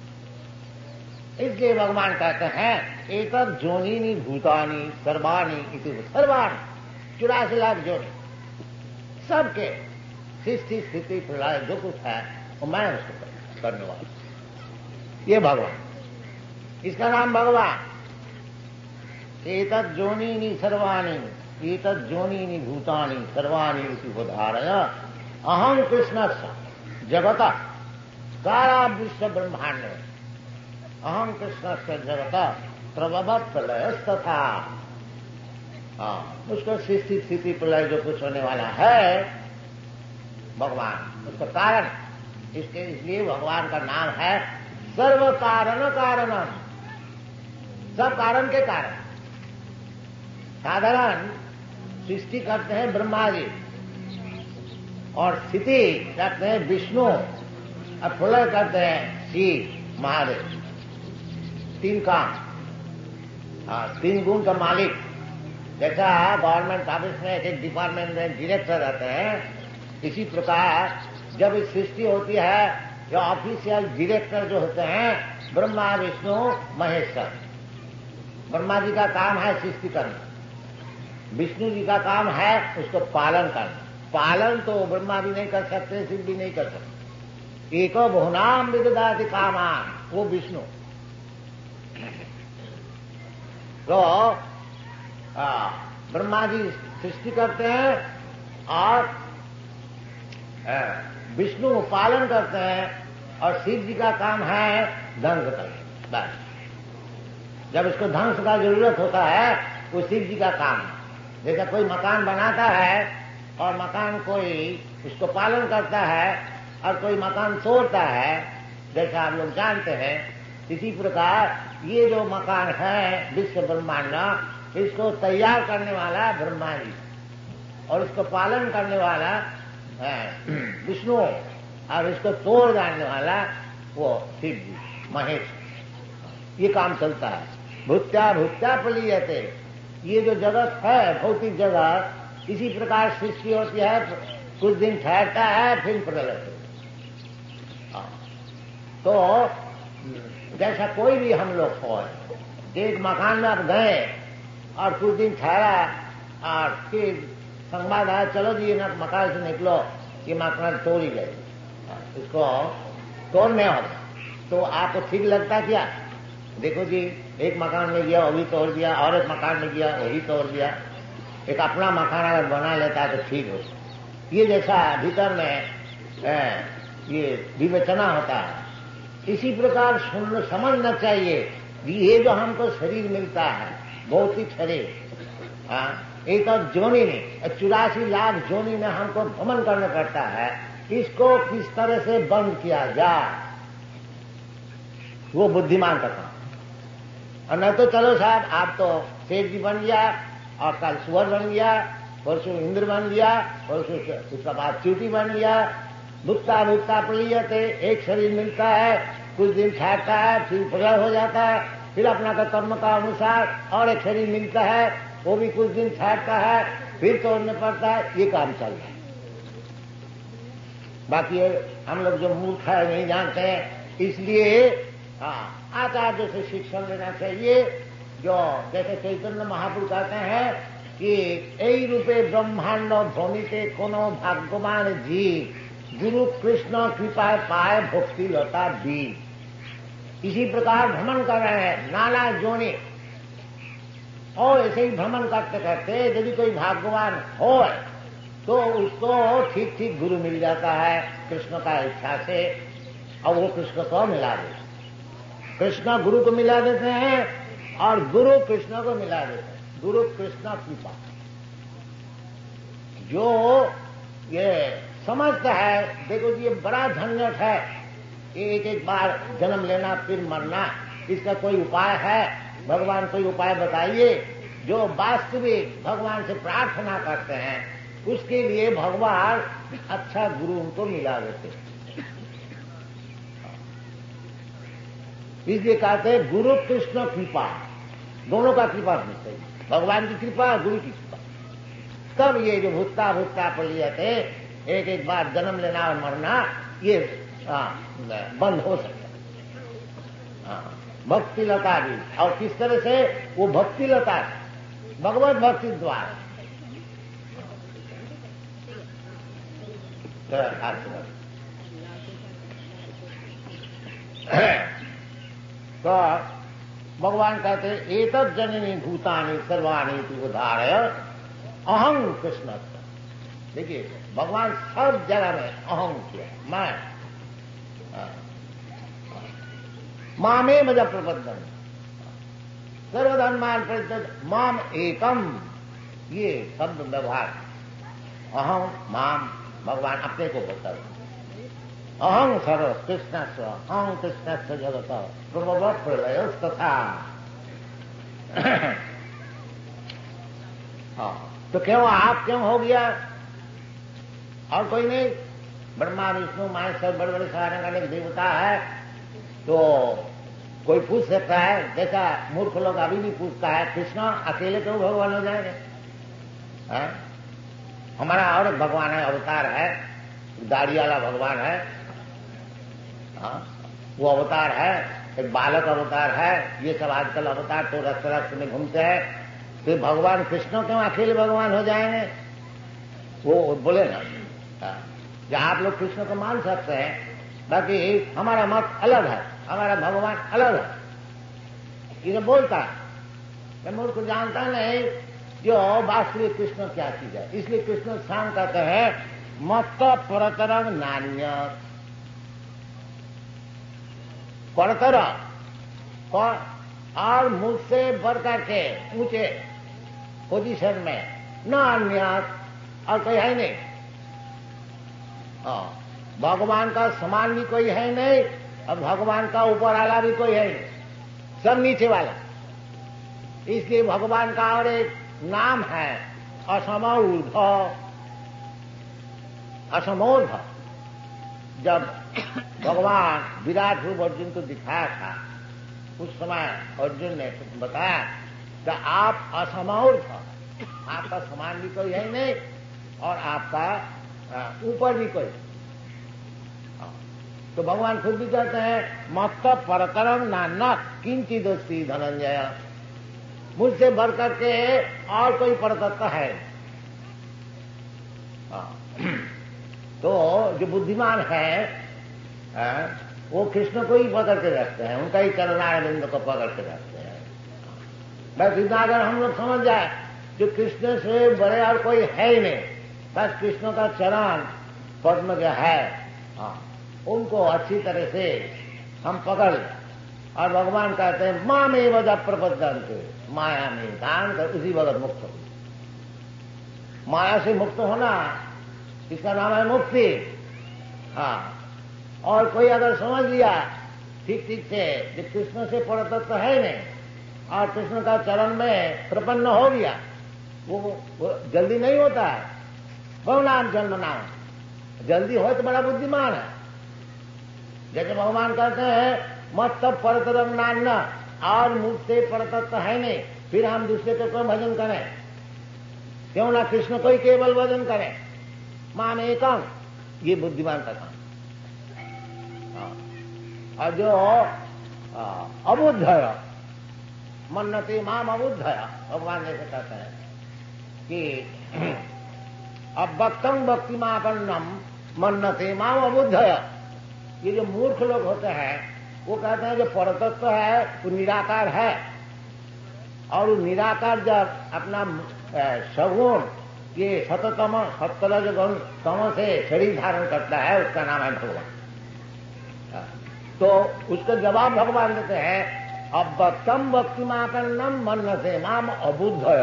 इसलिए भगवान कहते हैं एक जोनिनी भूतानी सर्वाणी इति, सर्वाणी चौरासी लाख जोनी, सबके सृष्टि स्थिति प्रलय जो कुछ है वो मैं उसको करने वाला, ये भगवान, इसका नाम भगवान। एतत् जोनिनी सर्वाणी, एतत् जोनिनी भूतानी सर्वाणी इति उदाहरण अहं कृष्णस्य जगत सारा विश्व ब्रह्मांड में अहम कृष्ण से जगत प्रभवत प्रलय तथा, हाँ, उसको सृष्टि स्थिति प्रलय जो कुछ होने वाला है भगवान, उसका कारण, इसके इसलिए भगवान का नाम है सर्व कारण कारणम, सब कारण के कारण। साधारण सृष्टि करते हैं ब्रह्मा जी और स्थिति करते हैं विष्णु और प्रलय करते हैं शिव महादेव। तीन काम, हाँ, तीन गुण का मालिक। जैसा गवर्नमेंट ऑफिस में एक एक डिपार्टमेंट में डायरेक्टर रहते हैं, इसी प्रकार जब इस सृष्टि होती है जो ऑफिशियल डायरेक्टर जो होते हैं ब्रह्मा विष्णु महेश्वर। ब्रह्मा जी का काम है सृष्टि करना, विष्णु जी का काम है उसको पालन करना। पालन तो ब्रह्मा भी नहीं कर सकते, शिव भी नहीं कर सकते। एको बहुनाम विदधाति कामान, वो विष्णु। तो ब्रह्मा जी सृष्टि करते हैं और विष्णु पालन करते हैं और शिव जी का काम है ध्वंस करना। बस जब इसको ध्वंस का जरूरत होता है वो शिव जी का काम है। जैसा कोई मकान बनाता है और मकान कोई उसको पालन करता है और कोई मकान तोड़ता है, जैसा आप लोग जानते हैं, इसी प्रकार ये जो मकान है विश्व ब्रह्मांड, इसको तैयार करने वाला ब्रह्मा जी और इसको पालन करने वाला विष्णु और इसको तोड़ डालने वाला वो शिव जी महेश। ये काम चलता है। भूत्या भूत्या प्रलीयते, ये जो जगत है भौतिक जगत, इसी प्रकार सृष्टि होती है, कुछ दिन ठहरता है फिर प्रलय। तो जैसा कोई भी हम लोग हो, एक मकान में आप गए और कुछ दिन ठहरा और फिर संवाद आया चलो जी ना मकान से निकलो, ये मकान तोड़ ही गए, इसको तोड़ने होगा। तो आपको ठीक लगता क्या? देखो जी एक मकान में गया वो भी तोड़ दिया, और एक मकान में गया वही तोड़ दिया। एक अपना मकान अगर बना लेता है तो ठीक हो। ये जैसा भीतर में ए, ये विवेचना होता है, इसी प्रकार सुन समझना चाहिए। ये जो हमको शरीर मिलता है भौतिक शरीर, एक तो जोनी में चौरासी लाख जोनी में हमको भ्रमण करना पड़ता है, इसको किस तरह से बंद किया जाए वो बुद्धिमान का काम। और नहीं तो चलो साहब आप तो शेर जी बन गया और कल सुअर बन गया, परसों इंद्र बन गया, परसों उसका बाद चींटी बन गया। भुक्ता भुक्ता प्रलीयते, एक शरीर मिलता है, कुछ दिन ठहरता है, फिर प्रलय हो जाता है, फिर अपना का कर्म का अनुसार और एक शरीर मिलता है, वो भी कुछ दिन ठहरता है, फिर तोड़ने पड़ता है। ये काम चल रहा है। बाकी हम लोग जो मूर्ख है नहीं जानते हैं, इसलिए हाँ आचार्य से शिक्षण लेना चाहिए। जो जैसे चैतन्य महाप्रभु कहते हैं कि यही रूपे ब्रह्मांड भ्रमिते कोनो भाग्यवान जी, गुरु कृष्ण कृपा पाए भक्ति लता दी। इसी प्रकार भ्रमण कर रहे हैं नाना जोने, और ऐसे ही भ्रमण करते करते यदि कोई भाग्यवान हो तो उसको ठीक ठीक गुरु मिल जाता है कृष्ण का इच्छा से, और वो कृष्ण को मिला देते हैं। कृष्ण गुरु को मिला देते हैं और गुरु कृष्ण को मिला देते हैं। गुरु कृष्ण कृपा, जो ये समझता है, देखो जी ये बड़ा झंझट है, एक एक बार जन्म लेना फिर मरना, इसका कोई उपाय है? भगवान कोई उपाय बताइए। जो वास्तविक भगवान से प्रार्थना करते हैं उसके लिए भगवान अच्छा गुरु उनको मिला देते हैं। इसलिए कहते हैं गुरु कृष्ण कृपा, दोनों का कृपा होनी चाहिए, भगवान की कृपा गुरु की कृपा। तब ये जो भूतता भूतता प्रलीयते, एक एक बार जन्म लेना और मरना, ये आ, बंद हो सकता है। भक्ति लता भी, और किस तरह से? वो भक्ति लता भगवत भक्ति द्वारा। तो भगवान कहते हैं एतत् जननी भूतानि सर्वाणि उदाहरय अहं कृष्ण। देखिए भगवान सब जगह में अहं किया, मैं मामे मजा प्रबंधन सर्वधर्मान परित्यज माम एकम, ये शब्द व्यवहार अहम माम भगवान अपने को बोलता है। अहं सर्व कृष्ण स्व अहं कृष्ण स्व जगत प्रभव प्रलय तथा। हाँ, तो क्यों आप क्यों हो गया और कोई नहीं? ब्रह्मा विष्णु महेश्वर बड़े बड़े सारे का देवता है, तो कोई पूछ सकता है, जैसा मूर्ख लोग अभी भी पूछता है कृष्ण अकेले क्यों भगवान हो जाएंगे? है? हमारा और एक भगवान है, अवतार है, दाढ़ी वाला भगवान है। हाँ, वो अवतार है, एक बालक अवतार है। ये सब आजकल अवतार तो रस्त रस्त में घूमते हैं। तो भगवान कृष्ण क्यों अकेले भगवान हो जाएंगे? वो बोले ना, जहां आप लोग कृष्ण को मान सकते हैं, बाकी हमारा मत अलग है, हमारा भगवान अलग है। ये बोलता है, मूर्ख को जानता नहीं जो वास्तविक कृष्ण क्या चीज है। इसलिए कृष्ण शाम कहते हैं मत परतरंग नान्य, परतर और मुझसे बढ़ करके ऊंचे पोजीशन में न अन्य और कोई है नहीं। हाँ, भगवान का समान भी कोई है नहीं और भगवान का ऊपर वाला भी कोई है नहीं, सब नीचे वाला। इसलिए भगवान का और एक नाम है असमोर्ध। असमोर्ध जब भगवान विराट रूप अर्जुन को दिखाया था, उस समय अर्जुन ने बताया कि आप असमोर्ध, आपका समान भी कोई है नहीं और आपका ऊपर भी कोई। तो भगवान खुद भी कहते हैं मत परतरम नान्य किंचित दोस्ती धनंजय, मुझसे बढ़ करके और कोई परतत्व है। तो जो बुद्धिमान है वो कृष्ण को ही पकड़ के रखते हैं, उनका ही चरणारविंद को पकड़ के रखते हैं। बस इतना अगर हम लोग समझ जाए जो कृष्ण से बड़े और कोई है ही नहीं, बस कृष्ण का चरण पद्म जो है, हाँ, उनको अच्छी तरह से हम पकड़, और भगवान कहते हैं माँ में वजह प्रबद्धंते, माया में दान कर उसी वक्त मुक्त हो। माया से मुक्त होना, इसका नाम है मुक्ति। हाँ, और कोई अगर समझ लिया ठीक ठीक से जो कृष्ण से परतत्व तो है नहीं और कृष्ण का चरण में प्रपन्न हो गया, वो, वो जल्दी नहीं होता है। बहुनाम जन्म नाम जल्दी हो तो बड़ा बुद्धिमान है। जैसे भगवान कहते हैं मत तब परतरम नान्य, और मुझसे परतत्व है नहीं, फिर हम दूसरे को क्यों भजन करें? क्यों ना कृष्ण को ही केवल भजन करें? मान एकम, ये बुद्धिमान का काम। और जो अबुद्धय मन्नते माम अबुद्धय, भगवान जैसे कहते हैं कि अब भक्तम भक्तिमापन्नम मन्नते माम अबुद्धय। ये जो मूर्ख लोग होते हैं वो कहते हैं जो परतत्व है वो निराकार है, और वो निराकार जब अपना सगुण ये सततम सत्तर गुण तम से शरीर धारण करता है, उसका नाम है भगवान। तो उसका जवाब भगवान देते हैं अब भक्तम भक्तिमापन्नम मन्नते माम अबुद्धय।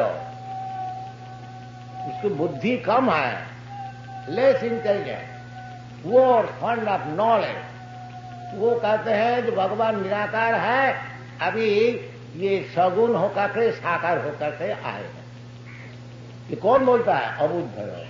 इसकी बुद्धि कम है, लेस इंटेलिजेंट, वो फंड ऑफ नॉलेज। वो कहते हैं जो भगवान निराकार है, अभी ये सगुण होकर के साकार होकर के आए हैं। ये कौन बोलता है? अबुद्धय,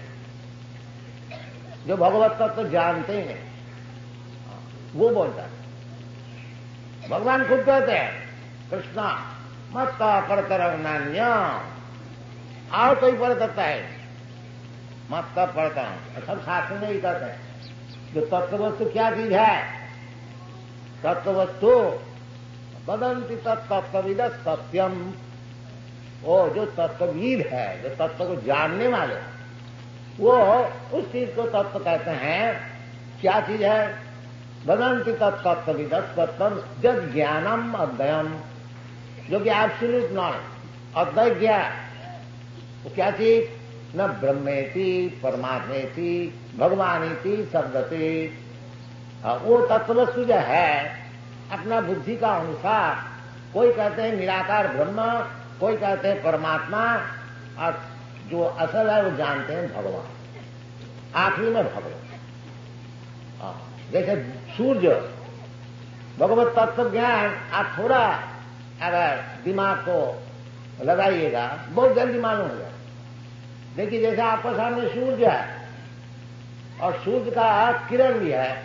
जो भगवत तत्व तो जानते ही नहीं, वो बोलता है। भगवान खुद कहते हैं कृष्णा मत परतरम नान्य, और कोई परतत्व है मत परतरम। सब शास्त्र में ही कहते हैं जो तत्ववस्तु क्या चीज है? तत्ववस्तु वदंति तत्तत्वविद सत्यम। वो जो तत्वविद है, जो तत्व को जानने वाले, वो उस चीज को तत्व कहते हैं। क्या चीज है? वदंति तत्तत्वविद सत्यम जद ज्ञानम अद्वयम, जो कि एब्सोल्यूट नॉलेज, अद्वय ज्ञान। वो क्या चीज? न ब्रह्मेति परमात्मेति भगवानीति शब्दति। वो तत्ववस्तु जो है अपना बुद्धि का अनुसार, कोई कहते हैं निराकार ब्रह्म, कोई कहते हैं परमात्मा, और जो असल है वो जानते हैं भगवान, आखिरी में भगवान। जैसे सूर्य, भगवत तत्व ज्ञान आप थोड़ा अगर दिमाग को लगाइएगा बहुत जल्दी मालूम हो जाए। देखिए जैसे आपके सामने सूर्य है और सूर्य का किरण भी है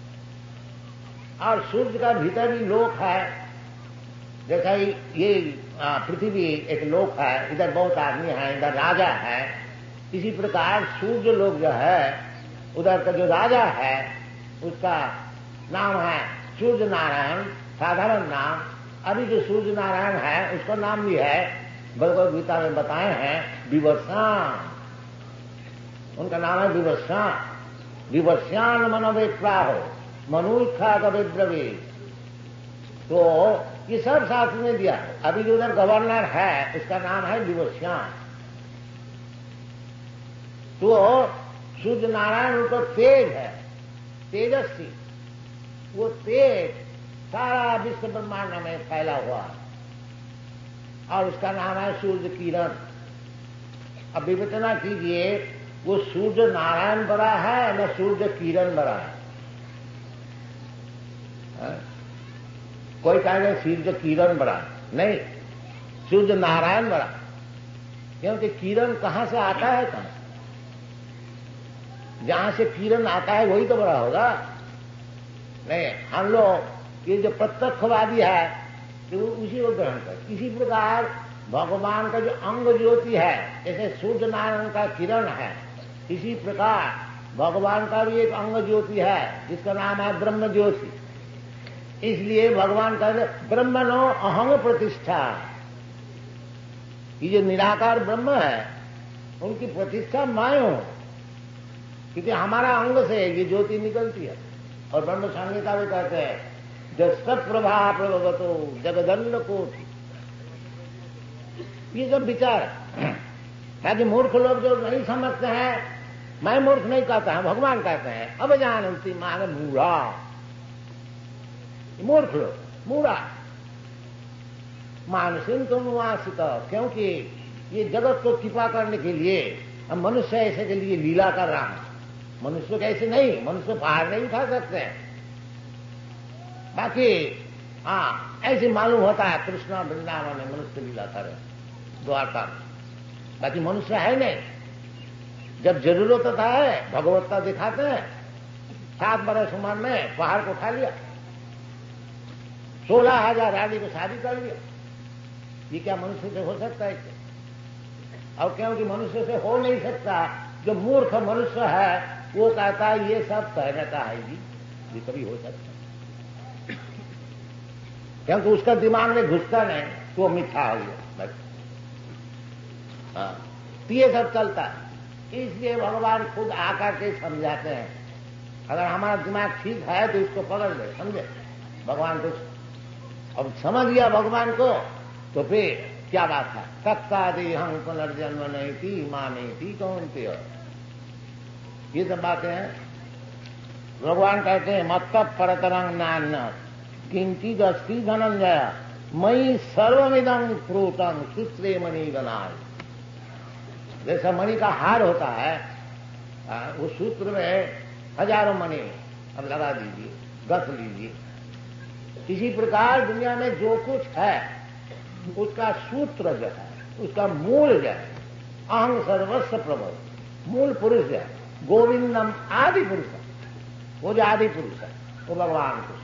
और सूर्य का भीतर भी लोक है, जैसा ये पृथ्वी एक लोक है, इधर बहुत आदमी है, इधर राजा है, इसी प्रकार सूर्य लोक जो है उधर का जो राजा है उसका नाम है सूर्य नारायण, साधारण नाम। अभी जो सूर्य नारायण है उसका नाम भी है, भगवद गीता में बताए हैं, विवस्वान। उनका नाम है विवस्वान। विवस्वान मनोवेप्राहो मनुखा कविद्रवी। तो ये सब शास्त्र में दिया है। अभी जो उधर गवर्नर है उसका नाम है विवस्वान। तो सूर्य नारायण उनको तेज है, तेजस्वी। वो तेज सारा विश्व ब्रह्मांड में फैला हुआ और उसका नाम है सूर्य किरण। अब विवेचना कीजिए, वो सूर्य नारायण बड़ा है न सूर्य किरण बड़ा है, है? कोई कहेगा सूर्य किरण बड़ा, नहीं, सूर्य नारायण बड़ा। क्योंकि किरण कहां से आता है, कहां से? जहां से किरण आता है वही तो बड़ा होगा। नहीं, हम लोग ये जो प्रत्यक्षवादी है तो उसी को ग्रहण कर। इसी प्रकार भगवान का जो अंग ज्योति है, जैसे सूर्य नारायण का किरण है, इसी प्रकार भगवान का भी एक अंग ज्योति है जिसका नाम है ब्रह्म ज्योति। इसलिए भगवान का ब्रह्मणो अहंग प्रतिष्ठा, ये जो निराकार ब्रह्म है उनकी प्रतिष्ठा मैं हूं, क्योंकि हमारा अंग से ये ज्योति निकलती है। और ब्रह्म संहिता में कहते हैं जब सत्प्रभा प्रभवतो जगदंड कोटि। ये सब विचार ताकि मूर्ख लोग जो नहीं समझते हैं, मैं मूर्ख नहीं कहता है, भगवान कहते हैं अब जानती मान मूढ़ा। मूर्ख लोग, मूढ़ा मानसिक तो अनुवासित, क्योंकि ये जगत को कृपा करने के लिए हम मनुष्य ऐसे के लिए लीला कर रहा है। मनुष्य कैसे नहीं, मनुष्य बाहर नहीं उठा सकते हैं। बाकी हाँ ऐसे मालूम होता है कृष्णा वृंदावन में मनुष्य लीला करे द्वारका, बाकी मनुष्य है नहीं। जब जरूरत होता है भगवत्ता दिखाते हैं। सात बरस उम्र में पहाड़ को उठा लिया, सोलह हजार रानी को शादी कर लिया। ये क्या मनुष्य से हो सकता है? और क्योंकि मनुष्य से हो नहीं सकता, जो मूर्ख मनुष्य है वो कहता है ये सब कहता है जी, ये कभी हो सकता है, क्योंकि उसका दिमाग में घुसता नहीं तो मिथ्या हो गया बस। हाँ, तो ये सब चलता है। इसलिए भगवान खुद आकर के समझाते हैं। अगर हमारा दिमाग ठीक है तो इसको पकड़ ले, समझे भगवान को। अब समझ लिया भगवान को तो फिर क्या बात है, तत्तादि हम पुनर्जन्म नहीं थी मां नहीं थी कौन थे, ये सब बातें हैं। भगवान कहते हैं मत्त परतरंग नान्य किंचित अस्ति धनंजय मई सर्वमिदं प्रोतम सूत्रे मणि बनाए। जैसा मणि का हार होता है, उस सूत्र में हजारों मणि अब लगा दीजिए, गस लीजिए। इसी प्रकार दुनिया में जो कुछ है उसका सूत्र जो है, उसका मूल जो है, अहं सर्वस्व प्रभव, मूल पुरुष जो है गोविंदम आदि पुरुष है, वो जो आदि पुरुष है वो भगवान को।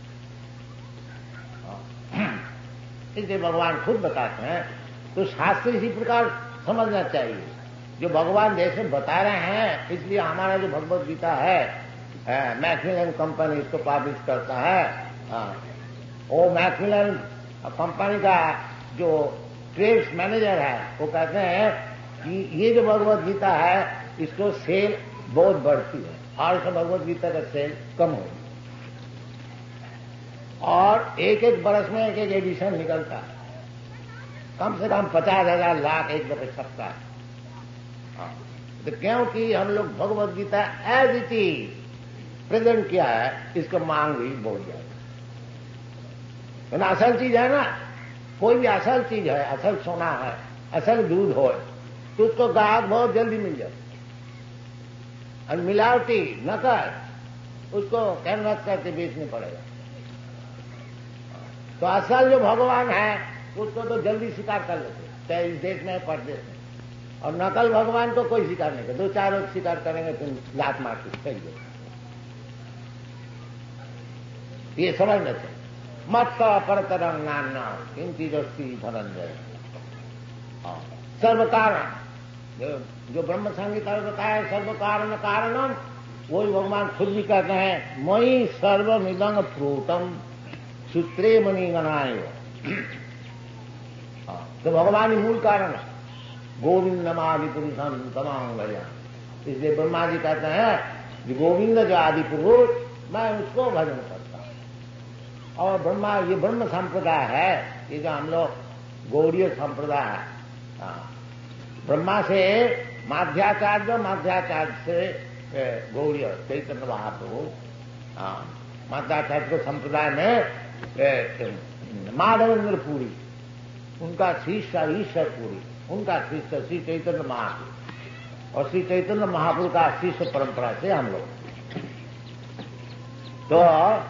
इसलिए भगवान खुद बताते हैं। तो शास्त्र इसी प्रकार समझना चाहिए। जो भगवान जैसे बता रहे हैं, इसलिए हमारा जो भगवद गीता है मैकमिलन कंपनी इसको पब्लिश करता है। हाँ, वो मैकमिलन कंपनी का जो ट्रेड्स मैनेजर है वो कहते हैं कि ये जो भगवद गीता है इसको सेल बहुत बढ़ती है और इसका भगवद गीता का सेल कम होगी। और एक एक बरस में एक एक एडिशन निकलता है, कम से कम पचास हजार लाख एक दफे छपता है। हाँ, तो क्योंकि हम लोग Bhagavad Gita as it is present किया है, इसका मांग भी बहुत ज्यादा। लेकिन असल चीज है ना, कोई भी असल चीज है, असल सोना है, असल दूध हो, तो उसको ग्राहक बहुत जल्दी मिल जाए। और मिलावटी नकल उसको कैनवस करके बेचने पड़ेगा। तो असल जो भगवान है उसको तो जल्दी स्वीकार कर लेते, चाहे इस देश में परदेश में। और नकल भगवान को कोई स्वीकार नहीं करे, दो चार लोग स्वीकार करेंगे फिर लात मार के फेंक दो। ये समझना चाहिए। मत परतरंग नान्ना किंचित अस्ति धनंजय। सर्व कारण जो, जो ब्रह्म संहिता में बताया सर्व कारण कारणम, वही भगवान खुद भी कहते हैं मयि सर्वमिदं प्रोतम सूत्रे मणि गणाय। तो भगवान ही मूल कारण है। गोविंदमादि पुरुषम तमाम गया। इसलिए ब्रह्मा जी कहते हैं कि गोविंद जो आदि पुरुष, मैं उसको भजन करता हूं। और ब्रह्मा, ये ब्रह्म संप्रदाय है, ये जो हम लोग गौड़ीय संप्रदाय है, ब्रह्मा से माध्याचार्य, माध्याचार्य से गौड़ीय चैतन्य महाप्रभु, माध्याचार्य को संप्रदाय में माधवेंद्र पुरी, उनका शिष्य ईश्वर पुरी, उनका शिष्य श्री चैतन्य महाप्रभु, और श्री चैतन्य महाप्रभु का शिष्य परंपरा से हम लोग। तो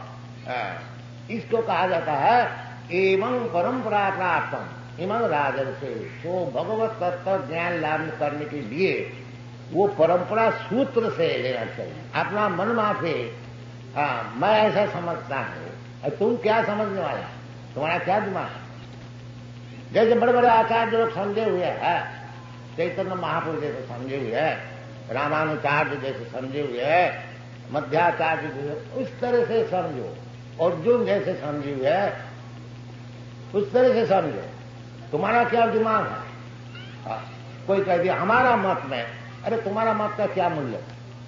इसको कहा जाता है एवं परंपरा प्राप्तम इमं राजन से। तो भगवत तत्व ज्ञान लाभ करने के लिए वो परंपरा सूत्र से लेना चाहिए, अपना मन माफे। हाँ, मैं ऐसा समझता हूं, तुम क्या समझने वाला, तुम्हारा क्या दिमाग है? जैसे बड़े बड़े आचार्य लोग समझे हुए हैं, चैतन्य महापुरुष जैसे समझे हुए हैं, रामानुचार्य जैसे समझे हुए हैं, मध्याचार्य जैसे, उस तरह से समझो। अर्जुन जैसे समझे हुए है उस तरह से समझो। तुम्हारा क्या दिमाग है? हाँ, कोई कह दिया हमारा मत में, अरे तुम्हारा मत का क्या मूल्य?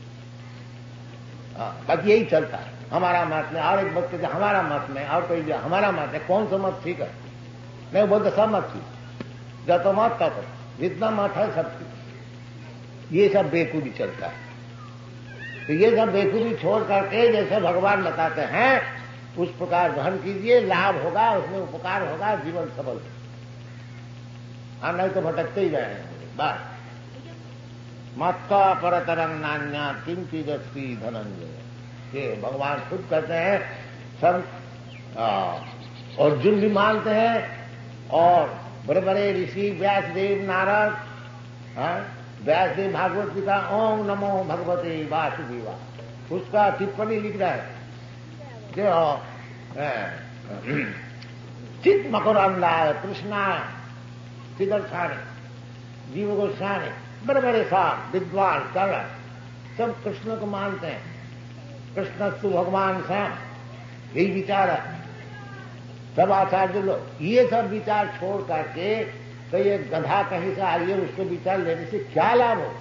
हाँ, बाकी यही चलता है, हमारा मत में। और एक वक्त कहते हमारा मत में, और कोई दिया हमारा मत है। कौन सा मत ठीक है? नहीं बोलते सब मत ठीक, जब तो मत तब जितना मत है सब ठीक। ये सब बेकूफी चलता है। तो ये सब बेकूफी छोड़ करके जैसे भगवान बताते हैं उस प्रकार ग्रहण कीजिए, लाभ होगा, उसमें उपकार होगा, जीवन सफल। हाँ, नहीं तो भटकते ही जाएंगे। बस मत्ता परतरंग नान्या किंचित् अस्ति धनंजय। ये भगवान खुद कहते हैं, सब अर्जुन भी मानते हैं, और बड़े बड़े ऋषि व्यासदेव, नारद, व्यासदेव भागवत जी का ओम नमो भगवते वासुदेवा, उसका टिप्पणी लिख रहा है जो चित मकरंदाय कृष्णा सिदर्शाने जीव गोस्वामी, बड़े बड़े साहब विद्वान कला सब कृष्ण को मानते हैं। कृष्णस्तु भगवान श्याम, यही विचार है सब आचार्य लोग। ये सब विचार छोड़ करके तो ये गधा कहीं से आइए उसको विचार लेने से क्या लाभ हो?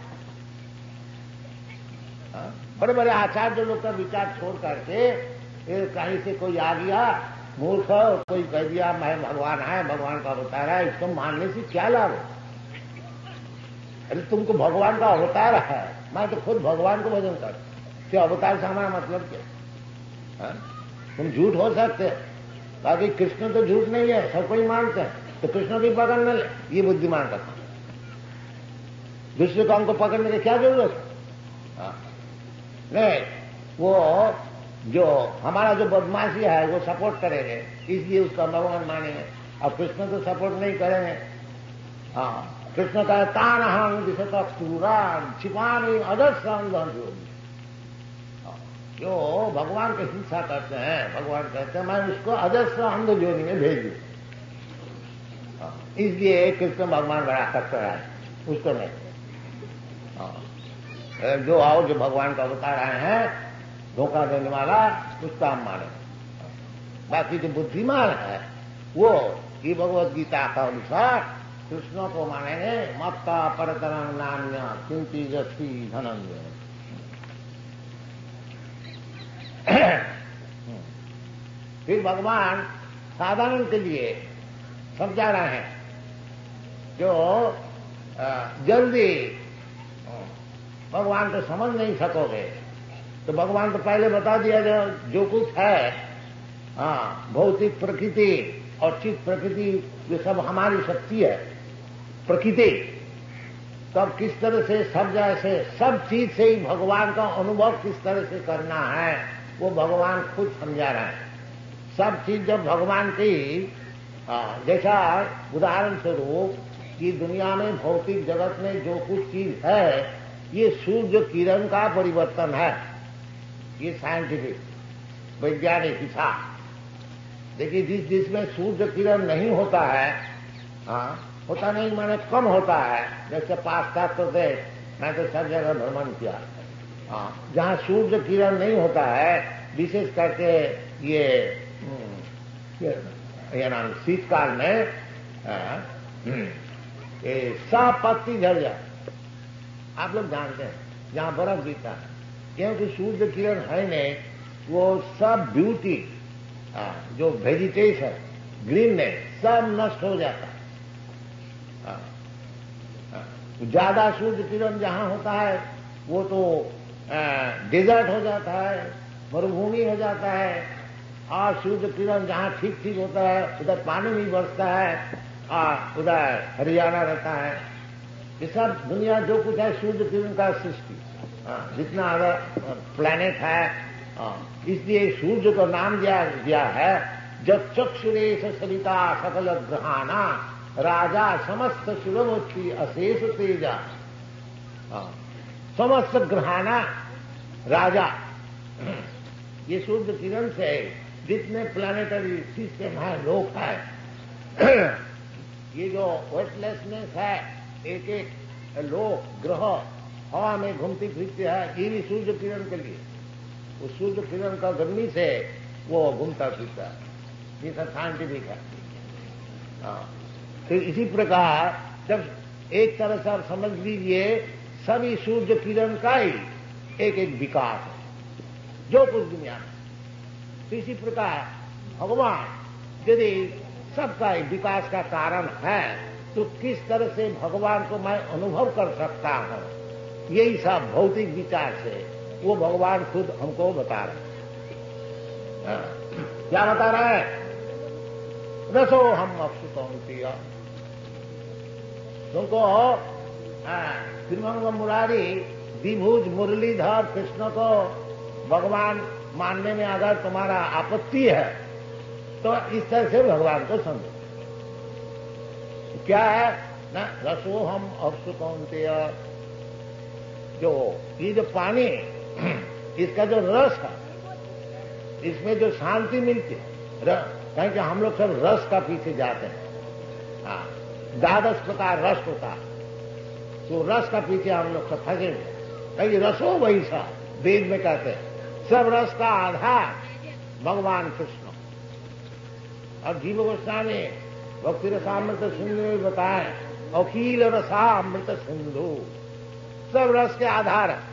हा? बड़े बड़े आचार्य लोग का विचार छोड़ करके कहीं से कोई आ गया मूर्ख, कोई कह दिया मैं भगवान है, भगवान का अवतार है, इसको मानने से क्या लाभ हो? अरे तुमको भगवान का अवतार है, मैं तो खुद भगवान को भजन कर, क्या अवतार से हमारा मतलब क्या? हा? तुम झूठ हो सकते, बाकी कृष्ण तो झूठ नहीं है, सब कोई मानते हैं, तो कृष्ण की पकड़ न ले, ये बुद्धिमान का काम। दूसरे काम को पकड़ने की क्या जरूरत है? नहीं, वो जो हमारा जो बदमाशी है वो सपोर्ट करेंगे, इसलिए उसका भगवान मानेंगे। अब कृष्ण तो सपोर्ट नहीं करेंगे। हाँ, कृष्ण का तान हम दिशा सूरान छिपानी अदर्शन जो भगवान की हिंसा करते हैं, भगवान कहते हैं मैं उसको अजस्र अंध जोनी में भेज दूं। इसलिए कृष्ण भगवान बड़ा कट्टर है, उसको नहीं। जो आओ जो भगवान का अवतार आए हैं धोखा देने वाला, उसका हम माने। बाकी जो बुद्धिमान है वो ये भगवत गीता का अनुसार कृष्ण को मानेंगे। मत्ता परतरंग नान्या किंचित् अस्ति धनंजय। फिर भगवान साधारण के लिए समझा रहे हैं जो जल्दी भगवान को समझ नहीं सकोगे तो भगवान तो पहले बता दिया जो जो कुछ है हाँ, भौतिक प्रकृति और चित्त प्रकृति ये सब हमारी शक्ति है। प्रकृति तब किस तरह से सब जैसे सब चीज से ही भगवान का अनुभव किस तरह से करना है वो भगवान खुद समझा रहे हैं। सब चीज जब भगवान की, जैसा उदाहरण स्वरूप कि दुनिया में भौतिक जगत में जो कुछ चीज है ये सूर्य किरण का परिवर्तन है। ये साइंटिफिक वैज्ञानिक हिसाब देखिए, जिस जिसमें सूर्य किरण नहीं होता है, हाँ होता नहीं माने कम होता है, जैसे पाश्चात्य देश, मैं तो सब जगह भ्रमण किया, हाँ जहाँ सूर्य किरण नहीं होता है, विशेष करके ये ये नाम शीतकाल में ये सब पत्ती झड़ जाए। आप लोग जानते हैं जहाँ बर्फ गिरता है, क्योंकि सूर्य किरण है नहीं, वो सब ब्यूटी जो वेजिटेशन ग्रीननेस सब नष्ट हो जाता है। ज्यादा सूर्य किरण जहां होता है वो तो डेजर्ट हो जाता है, मरुभूमि हो जाता है, और सूर्य किरण जहां ठीक ठीक होता है उधर पानी नहीं बरसता है, और उधर हरियाणा रहता है। ये सब दुनिया जो कुछ है सूर्य किरण का सृष्टि, जितना अगर प्लैनेट है, इसलिए सूर्य को नाम दिया गया है जब चक्षुरेश सरिता सकल ग्रहाना राजा समस्त शिवमूर्ति अशेष तेजा। समस्त ग्रहाना राजा, ये सूर्य किरण से जितने प्लानिटरी सिस्टम है, लोक है, ये जो वेटलेसनेस है, एक एक लोक ग्रह हवा में घूमती फिरती है, ये भी सूर्य किरण के लिए, वो सूर्य किरण का गर्मी से वो घूमता फिरता है। ये सब साइंटिफिक है। तो इसी प्रकार जब एक तरह से आप समझ लीजिए सभी सूर्य किरण का ही एक एक विकास है जो कुछ दुनिया में। तो इसी प्रकार भगवान यदि सबका विकास का कारण है तो किस तरह से भगवान को मैं अनुभव कर सकता हूं, यही सब भौतिक विचार से वो भगवान खुद हमको बता रहे हैं। क्या बता रहा है? रसो हम अक्षुतौंतीय। तुमको श्रीमंग मुरारी द्विभुज मुरलीधर कृष्ण को भगवान मानने में अगर तुम्हारा आपत्ति है तो इस तरह से भगवान को समझो। क्या है ना, रसो हम अक्षुतौंतीय, जो ये जो पानी इसका जो रस है, इसमें जो शांति मिलती है, कहीं कि हम लोग सब रस का पीछे जाते हैं। हाँ, द्वादश प्रकार रस होता है, तो रस का पीछे हम लोग सब फंसे हुए। कहीं रसो वही सा वेद में कहते हैं, सब रस का आधार भगवान कृष्ण। और जीव गोस्वामी भक्ति रसामृत सिंधु में बताए, अखिल रसामृत सिंधु, सब रस के आधार है।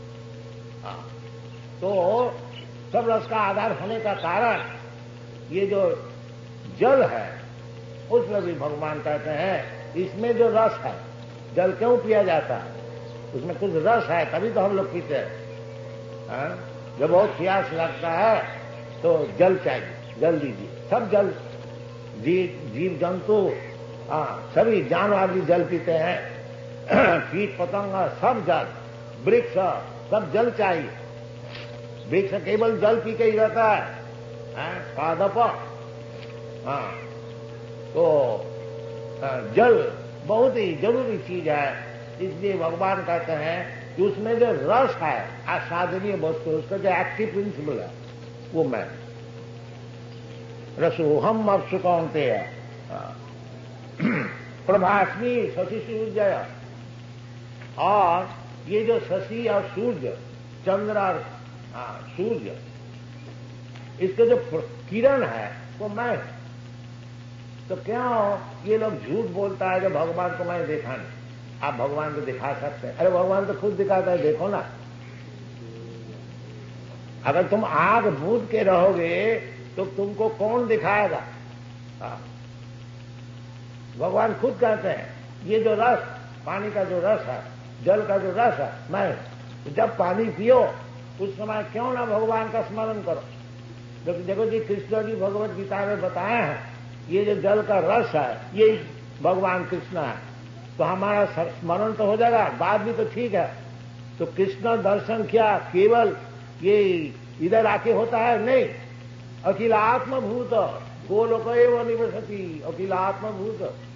तो सब रस का आधार होने का कारण ये जो जल है उसमें भी भगवान कहते हैं इसमें जो रस है, जल क्यों पिया जाता है, उसमें कुछ रस है तभी तो हम लोग पीते हैं। जब बहुत प्यास लगता है तो जल चाहिए, जल दीजिए। सब जल, जीव जीव जंतु हाँ सभी जानवर भी जल पीते हैं, कीट पतंग सब जल, वृक्ष सब जल चाहिए। वृक्ष केवल जल पी के ही रहता है, पादप। हाँ तो जल बहुत ही जरूरी चीज है, इसलिए भगवान कहते हैं कि उसमें जो रस है आस्वादनीय वस्तु, उसका जो एक्टिव प्रिंसिपल है वो मैं रसोहम अक्षुकौंते है। प्रभास्मी शशि सूर्य, और ये जो शशि और सूर्य, चंद्र और सूर्य, इसका जो किरण है वो मैं। तो क्यों ये लोग झूठ बोलता है जो भगवान को मैं देखा नहीं? आप भगवान को दिखा सकते हैं, अरे भगवान तो खुद दिखाता है, देखो ना। अगर तुम आग बूझ के रहोगे तो तुमको कौन दिखाएगा? भगवान खुद कहते हैं ये जो रस, पानी का जो रस है, जल का जो रस है मैं। जब पानी पियो उस समय क्यों ना भगवान का स्मरण करो, देखो जी, कृष्ण जी भगवत गीता में बताए हैं, ये जो जल का रस है ये भगवान कृष्ण है, तो हमारा स्मरण तो हो जाएगा, बात भी तो ठीक है। तो कृष्ण दर्शन क्या केवल ये इधर आके होता है? नहीं, अखिल आत्मभूत गोलोक एव निवसति, अखिल आत्मभूत